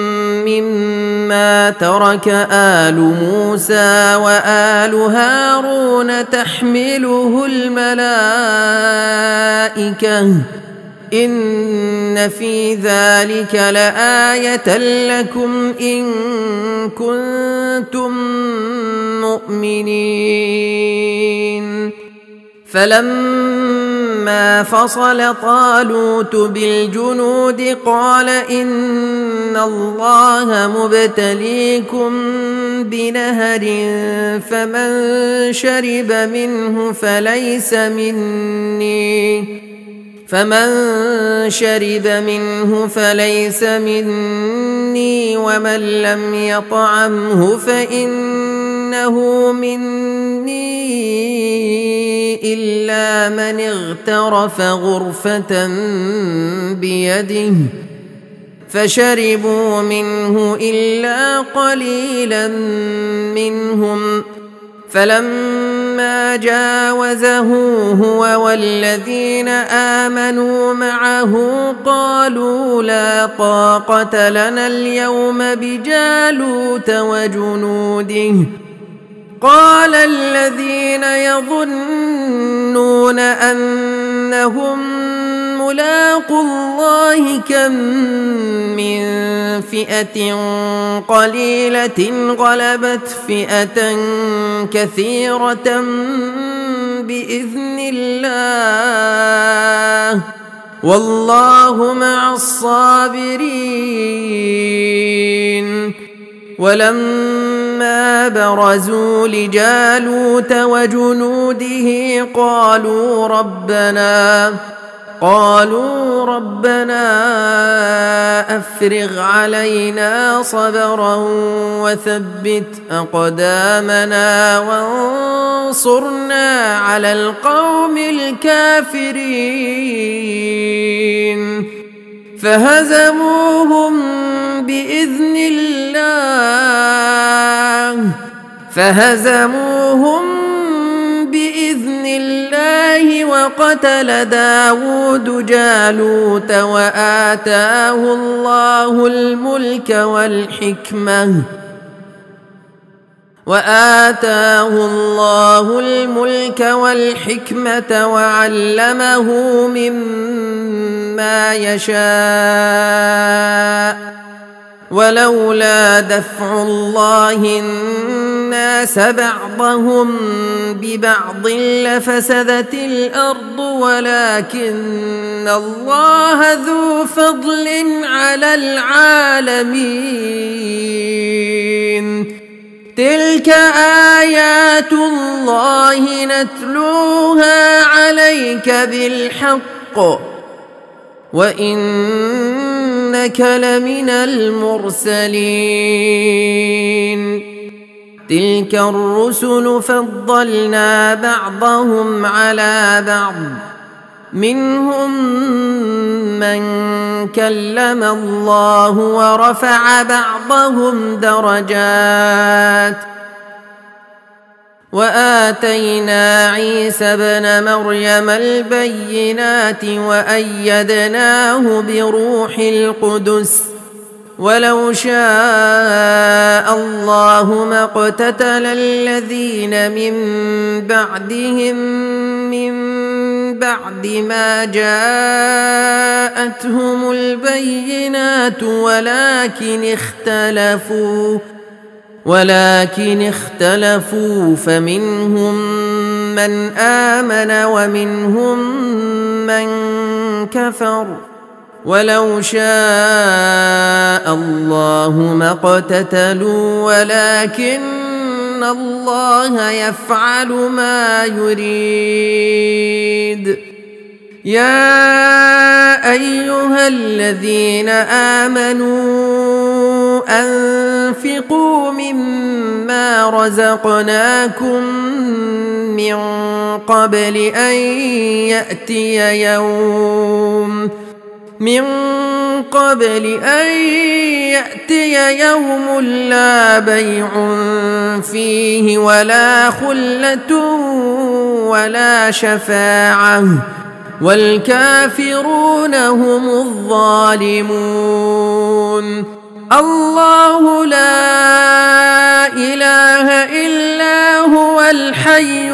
Speaker 1: مما ترك آل موسى وآل هارون تحمله الملائكة إن في ذلك لآية لكم إن كنتم مؤمنين فلما فصل طالوت بالجنود قال إن الله مبتليكم بنهر فمن شرب منه فليس مني ومن لم يطعمه فإنه مني إلا من اغترف غرفة بيده فشربوا منه إلا قليلا منهم فلما جاوزه هو والذين آمنوا معه قالوا لا طاقة لنا اليوم بجالوت وجنوده قال الذين يظنون أنهم ملاقو الله كم من فئة قليلة غلبت فئة كثيرة بإذن الله والله مع الصابرين ولما برزوا لجالوت وجنوده قالوا ربنا أفرغ علينا صبرا وثبت أقدامنا وانصرنا على القوم الكافرين فهزموهم بإذن الله وقتل داود جالوت وآتاه الله الملك والحكمة وعلمه مما يشاء ولولا دفع الله الناس بعضهم ببعض لفسدت الأرض ولكن الله ذو فضل على العالمين تلك آيات الله نتلوها عليك بالحق وإنك لمن المرسلين تلك الرسل فضلنا بعضهم على بعض منهم من كلم الله ورفع بعضهم درجات وآتينا عيسى ابن مريم البينات وأيدناه بروح القدس ولو شاء الله ما اقتتل الذين من بعدهم من بعد ما جاءتهم البينات ولكن اختلفوا فمنهم من آمن ومنهم من كفر ولو شاء الله ما اقتتلوا ولكن الله يفعل ما يريد يا أيها الذين آمنوا أنفقوا مما رزقناكم من قبل أن يأتي يوم لا بيع فيه ولا خلة ولا شفاعة والكافرون هم الظالمون الله لا إله إلا هو الحي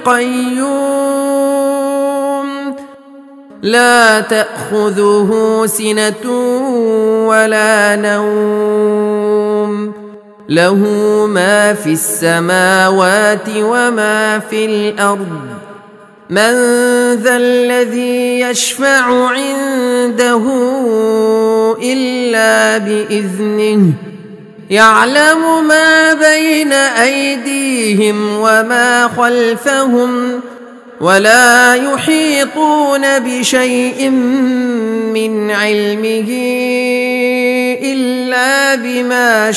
Speaker 1: القيوم لا تأخذه سنة ولا نوم له ما في السماوات وما في الأرض من ذا الذي يشفع عنده إلا بإذنه يعلم ما بين أيديهم وما خلفهم ولا يحيطون بشيء من علمه إلا بما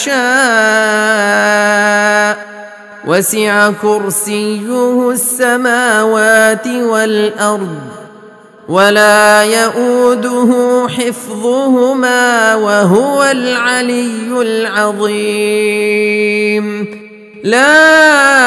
Speaker 1: شاء وسع كرسيه السماوات والأرض ولا يؤوده حفظهما وهو العلي العظيم لا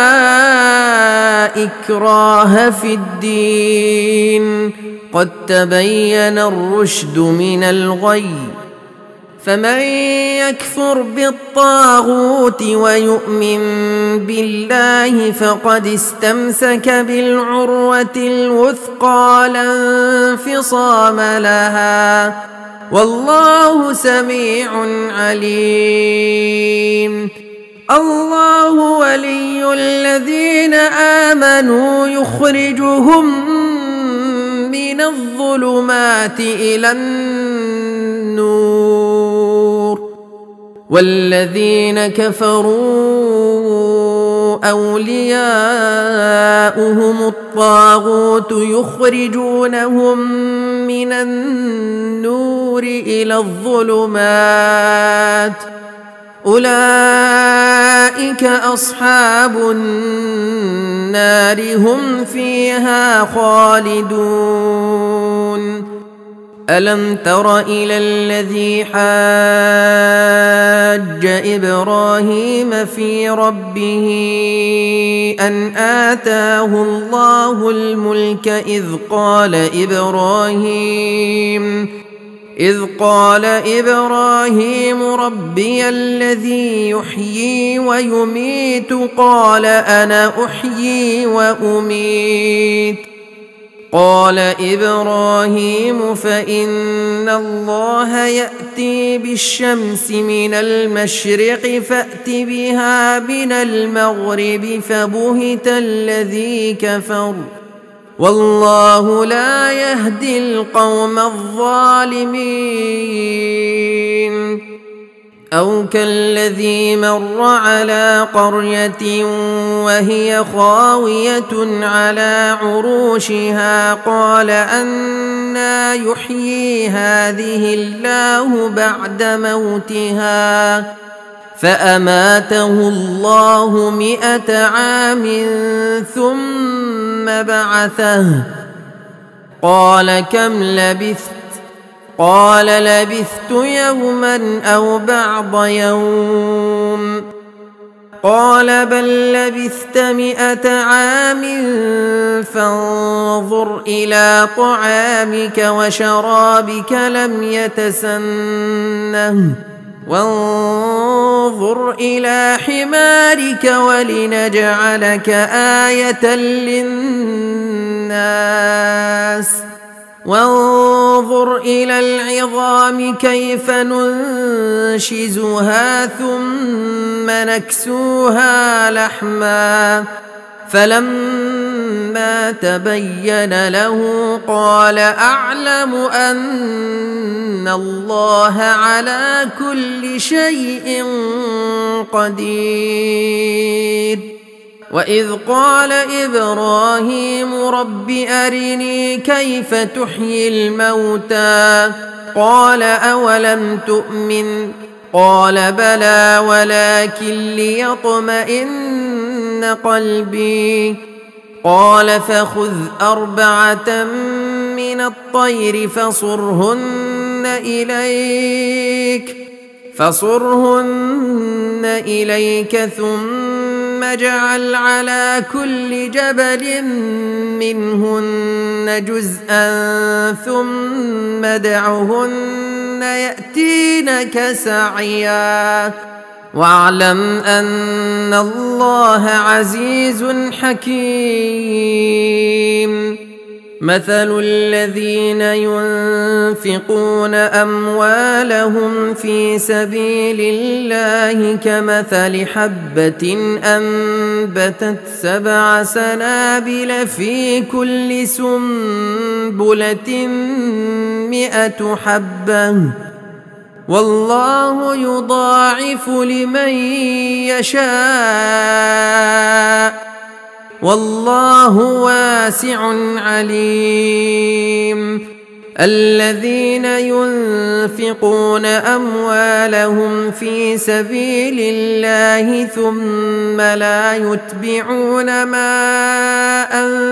Speaker 1: إكراه في الدين قد تبين الرشد من الغي فمن يكفر بالطاغوت ويؤمن بالله فقد استمسك بالعروة الوثقى لا انفصام لها والله سميع عليم الله ولي الذين آمنوا يخرجهم من الظلمات إلى النور والذين كفروا أولياؤهم الطاغوت يخرجونهم من النور إلى الظلمات أولئك أصحاب النار هم فيها خالدون ألم تر إلى الذي حاج إبراهيم في ربه أن آتاه الله الملك إذ قال إبراهيم ربي الذي يحيي ويميت قال أنا أحيي وأميت قال إبراهيم فإن الله يأتي بالشمس من المشرق فأت بها من المغرب فبهت الذي كفر والله لا يهدي القوم الظالمين أو كالذي مر على قرية وهي خاوية على عروشها قال أنى يحيي هذه الله بعد موتها فأماته الله 100 عام ثم بعثه قال كم لبثت قال لبثت يوما أو بعض يوم قال بل لبثت 100 عام فانظر إلى طعامك وشرابك لم يتسنه وانظر إلى حمارك ولنجعلك آية للناس وانظر إلى العظام كيف ننشزها ثم نكسوها لحما فلما تبين له قال أعلم أن الله على كل شيء قدير وإذ قال إبراهيم رب أرني كيف تحيي الموتى قال أولم تؤمن قال بلى ولكن ليطمئن قلبي قال فخذ 4 من الطير فصرهن إليك ثم اجعل على كل جبل منهن جزءا ثم ادعهن يأتينك سعيا واعلم أن الله عزيز حكيم مثل الذين ينفقون أموالهم في سبيل الله كمثل حبة أنبتت 7 سنابل في كل سنبلة 100 حبة والله يضاعف لمن يشاء والله واسع عليم الذين ينفقون أموالهم في سبيل الله ثم لا يتبعون ما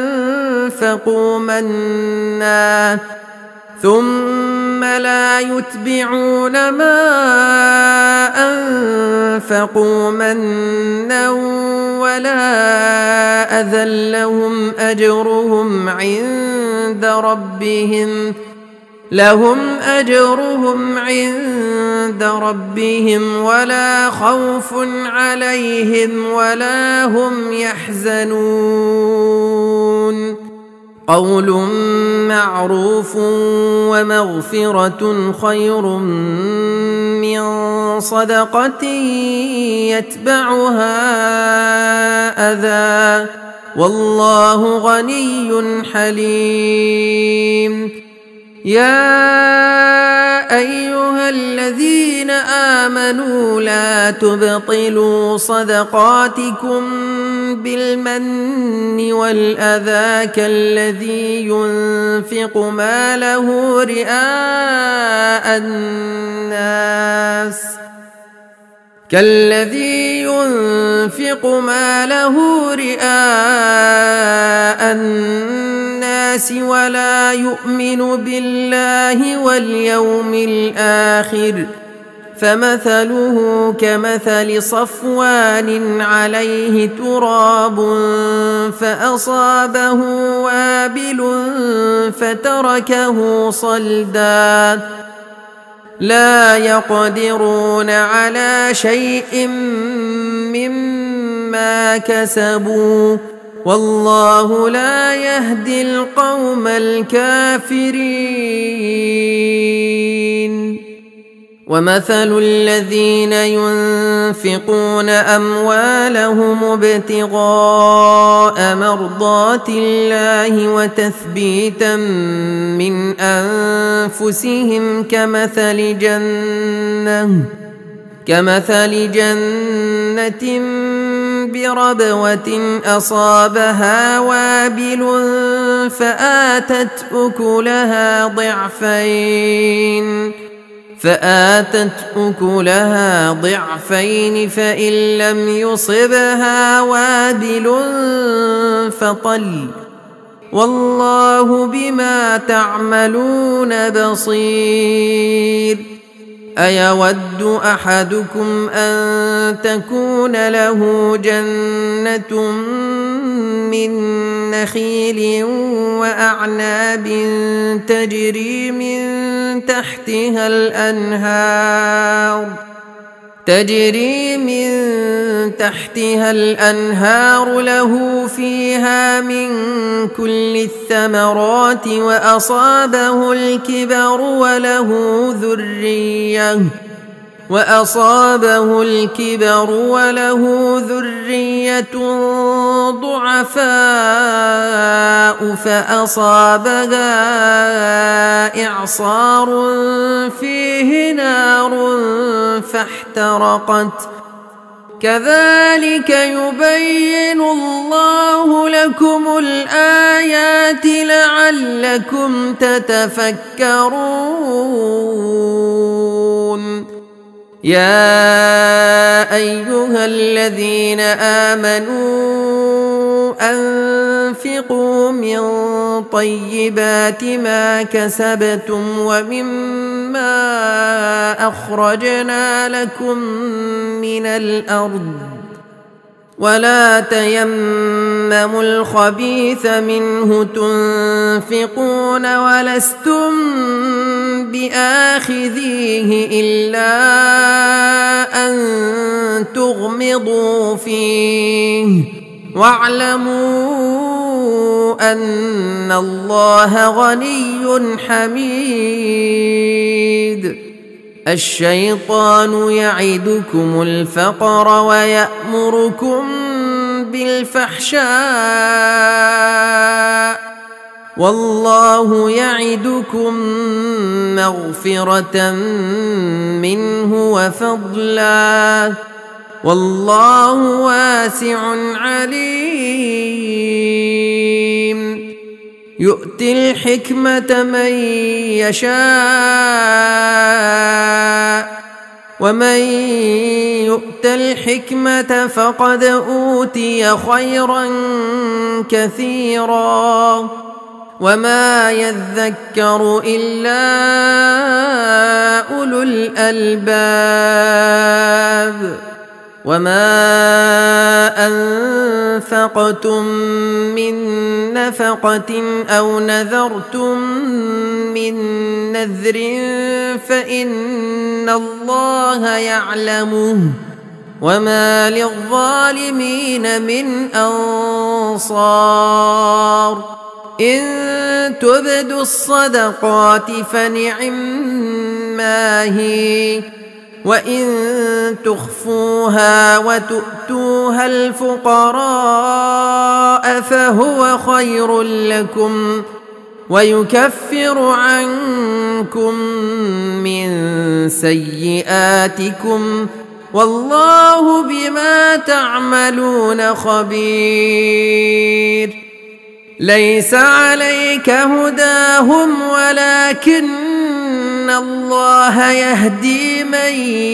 Speaker 1: أنفقوا منا ولا أذى لهم أجرهم عند ربهم ولا خوف عليهم ولا هم يحزنون قول معروف ومغفرة خير من صدقة يتبعها أذى والله غني حليم يا أيها الذين آمنوا لا تبطلوا صدقاتكم بالمن والأذى كالذي ينفق ماله رئاء الناس ولا يؤمن بالله واليوم الآخر فمثله كمثل صفوان عليه تراب فأصابه وابل فتركه صلدا لا يقدرون على شيء مما كسبوا والله لا يهدي القوم الكافرين. ومثل الذين ينفقون أموالهم ابتغاء مرضات الله وتثبيتا من أنفسهم كمثل جنة بربوة أصابها وابل فآتت أكلها ضعفين فإن لم يصبها وابل فطل والله بما تعملون بصير. أيود أحدكم أن تكون له جنة من نخيل وأعناب تجري من تحتها الأنهار له فيها من كل الثمرات وأصابه الكبر وله ذرية ضعفاء فأصابها إعصار فيه نار فاحترقت كذلك يبين الله لكم الآيات لعلكم تتفكرون. يا أيها الذين آمنوا أنفقوا من طيبات ما كسبتم ومما أخرجنا لكم من الأرض ولا تيمموا الخبيث منه تنفقون ولستم بآخذيه إلا أن تغمضوا فيه واعلموا أن الله غني حميد. الشيطان يعدكم الفقر ويأمركم بالفحشاء والله يعدكم مغفرة منه وفضلا والله واسع عليم. يؤتي الحكمة من يشاء ومن يؤت الحكمة فقد أوتي خيرا كثيرا وما يذكر إلا أولو الألباب. وما أنفقتم من نفقة أو نذرتم من نذر فإن الله يعلمه وما للظالمين من أنصار. إن تبدوا الصدقات فنعما هي وإن تخفوها وتؤتوها الفقراء فهو خير لكم ويكفر عنكم من سيئاتكم والله بما تعملون خبير. ليس عليك هداهم ولكن الله يهدي من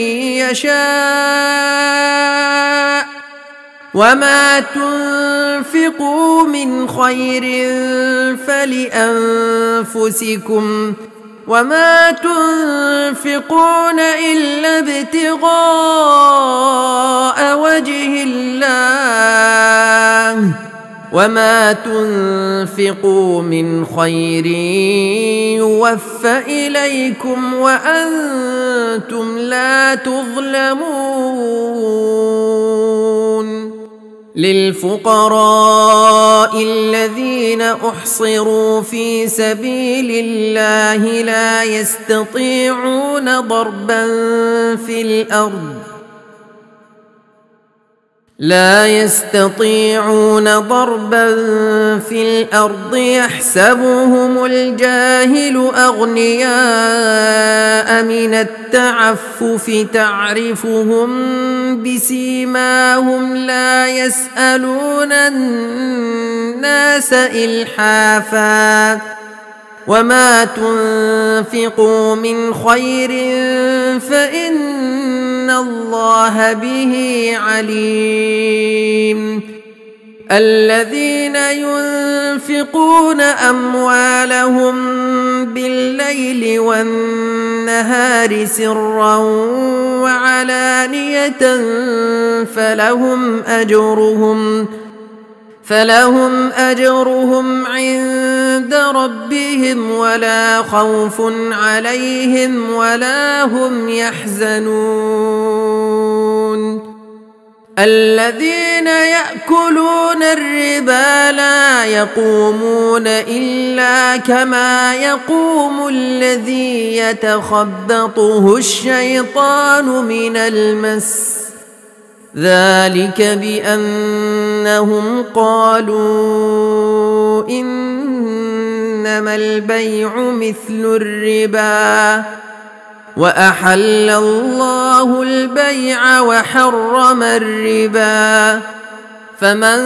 Speaker 1: يشاء وما تنفقوا من خير فلأنفسكم وما تنفقون إلا ابتغاء وجه الله وما تنفقوا من خير يوفى إليكم وأنتم لا تظلمون. للفقراء الذين أحصروا في سبيل الله لا يستطيعون ضربا في الأرض يحسبهم الجاهل أغنياء من التعفف تعرفهم بسيماهم لا يسألون الناس إلحافا وما تنفقوا من خير فإن الله به عليم. الذين ينفقون أموالهم بالليل والنهار سرا وعلانية فلهم أجرهم عند ربهم ولا خوف عليهم ولا هم يحزنون. الذين يأكلون الربا لا يقومون إلا كما يقوم الذي يتخبطه الشيطان من المس ذلك بأنهم قالوا إنما البيع مثل الربا وأحل الله البيع وحرم الربا فمن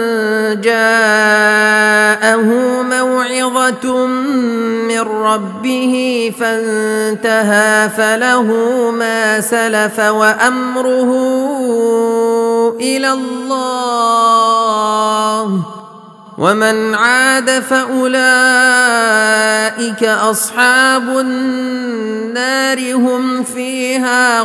Speaker 1: جاءه موعظة من ربه فانتهى فله ما سلف وأمره إلى الله ومن عاد فأولئك أصحاب النار هم فيها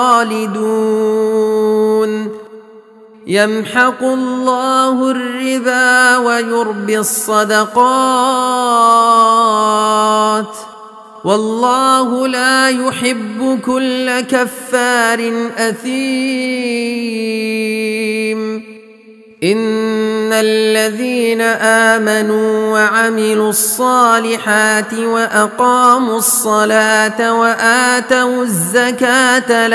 Speaker 1: خالدون. يمحق الله الربا ويربي الصدقات والله لا يحب كل كفار أثيم. إن الذين آمنوا وعملوا الصالحات وأقاموا الصلاة وآتوا الزكاة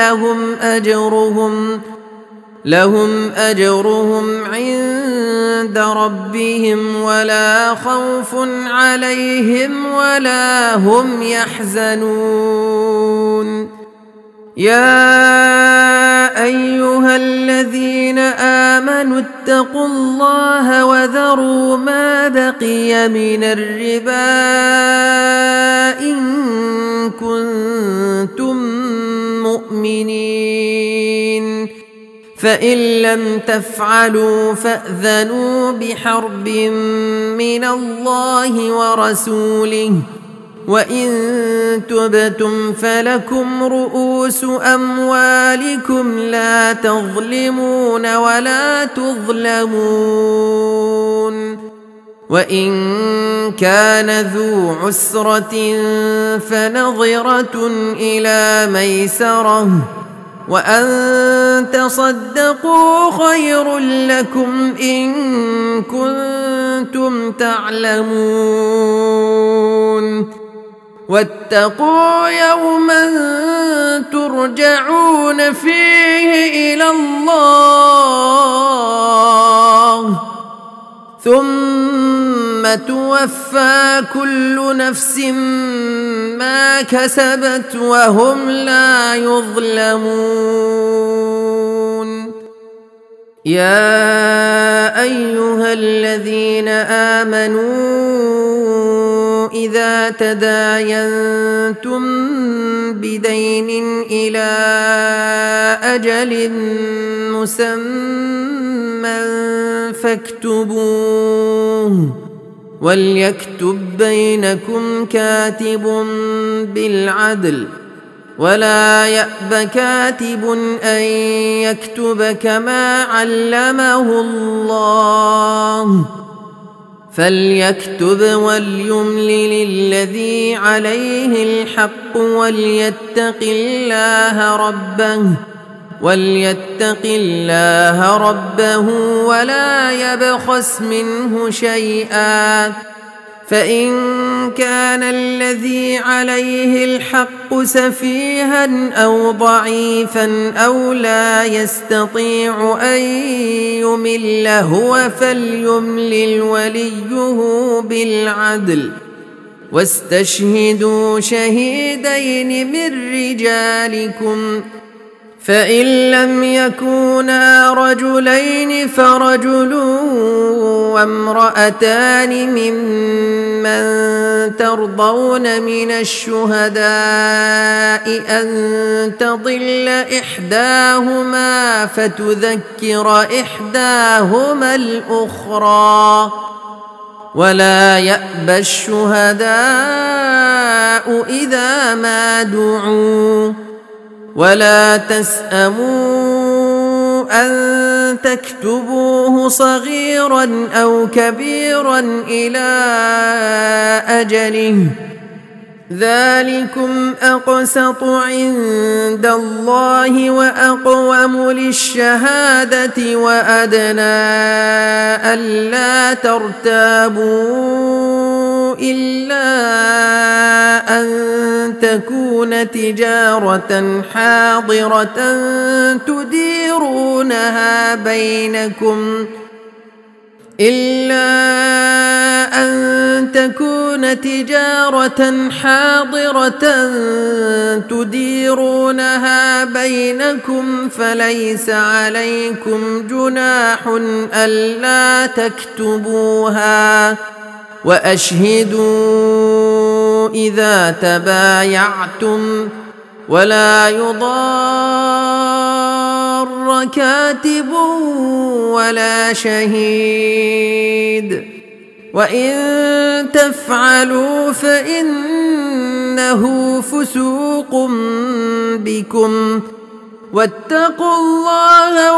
Speaker 1: لهم أجرهم عند ربهم ولا خوف عليهم ولا هم يحزنون. يا أيها الذين آمنوا اتقوا الله وذروا ما بقي من الربا إن كنتم مؤمنين فإن لم تفعلوا فأذنوا بحرب من الله ورسوله وإن تبتم فلكم رؤوس أموالكم لا تظلمون ولا تظلمون. وإن كان ذو عسرة فنظرة إلى ميسرة وأن تصدقوا خير لكم إن كنتم تعلمون. واتقوا يوما ترجعون فيه إلى الله ثم توفى كل نفس ما كسبت وهم لا يظلمون. يا أيها الذين آمنوا إذا تداينتم بدين إلى أجل مسمى فاكتبوه، وليكتب بينكم كاتب بالعدل، ولا يأب كاتب أن يكتب كما علمه الله، فليكتب وليملل الذي عليه الحق وليتق الله ربه ولا يبخس منه شيئا، فإن كان الذي عليه الحق سفيها أو ضعيفا أو لا يستطيع أن يمل هو فليملل وليه بالعدل، واستشهدوا شهيدين من رجالكم، فإن لم يكونا رجلين فرجل وامرأتان ممن ترضون من الشهداء أن تضل إحداهما فتذكر إحداهما الأخرى، ولا يأبى الشهداء إذا ما دعوا، ولا تسأموا أن تكتبوه صغيرا أو كبيرا إلى أجله، ذلكم أقسط عند الله وأقوم للشهادة وأدنى ألا ترتابوا إلا أن تكون تجارة حاضرة تديرونها بينكم فليس عليكم جناح ألا تكتبوها، وأشهدوا إذا تبايعتم، ولا يضار كاتب ولا شهيد، وإن تفعلوا فإنه فسوق بكم، واتقوا الله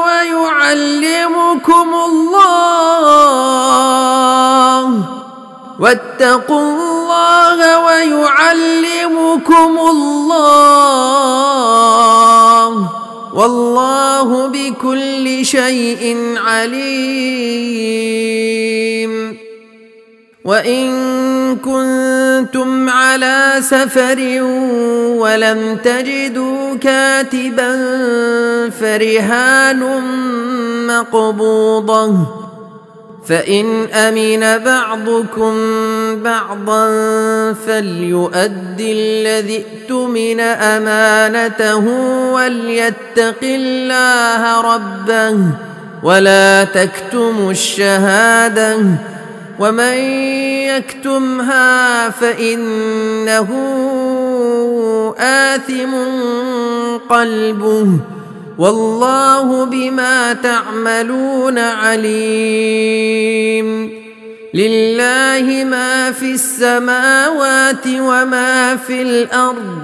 Speaker 1: ويعلمكم الله، والله بكل شيء عليم. وإن كنتم على سفر ولم تجدوا كاتبا فرهان مقبوضة، فإن أمن بعضكم بعضا فليؤد الذي اؤتمن أمانته وليتق الله ربه ولا تكتموا الشهادة، ومن يكتمها فإنه آثم قلبه، والله بما تعملون عليم. لله ما في السماوات وما في الأرض،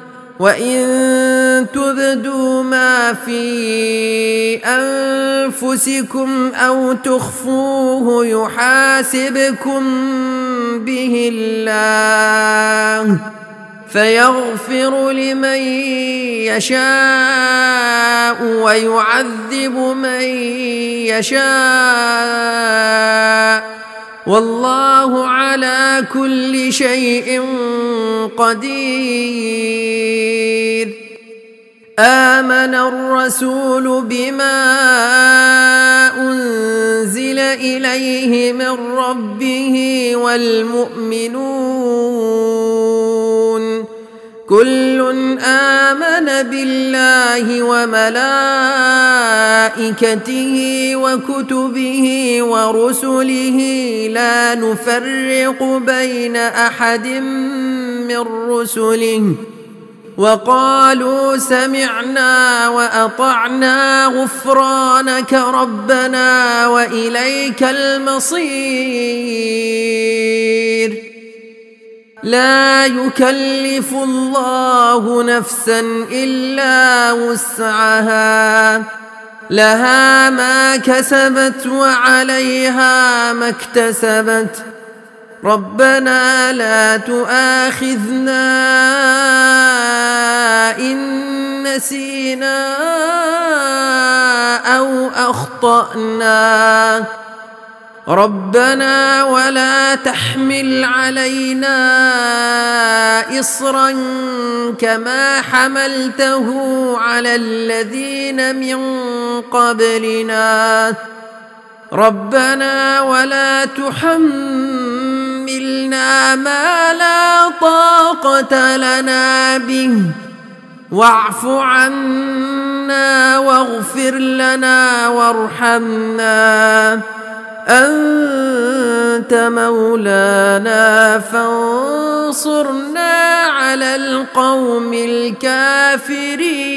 Speaker 1: وإن تبدوا ما في أنفسكم أو تخفوه يحاسبكم به الله، فيغفر لمن يشاء ويعذب من يشاء، والله على كل شيء قدير. آمن الرسول بما أنزل إليه من ربه والمؤمنون كل آمن بالله وملائكته وكتبه ورسله لا نفرق بين أحد من رسله وقالوا سمعنا وأطعنا غفرانك ربنا وإليك المصير لا يكلف الله نفسا إلا وسعها لها ما كسبت وعليها ما اكتسبت ربنا لا تؤاخذنا إن نسينا أو أخطأنا ربنا ولا تحمل علينا إصرا كما حملته على الذين من قبلنا ربنا ولا تحملنا ما لا طاقة لنا به واعف عنا واغفر لنا وارحمنا أنت مولانا فانصرنا على القوم الكافرين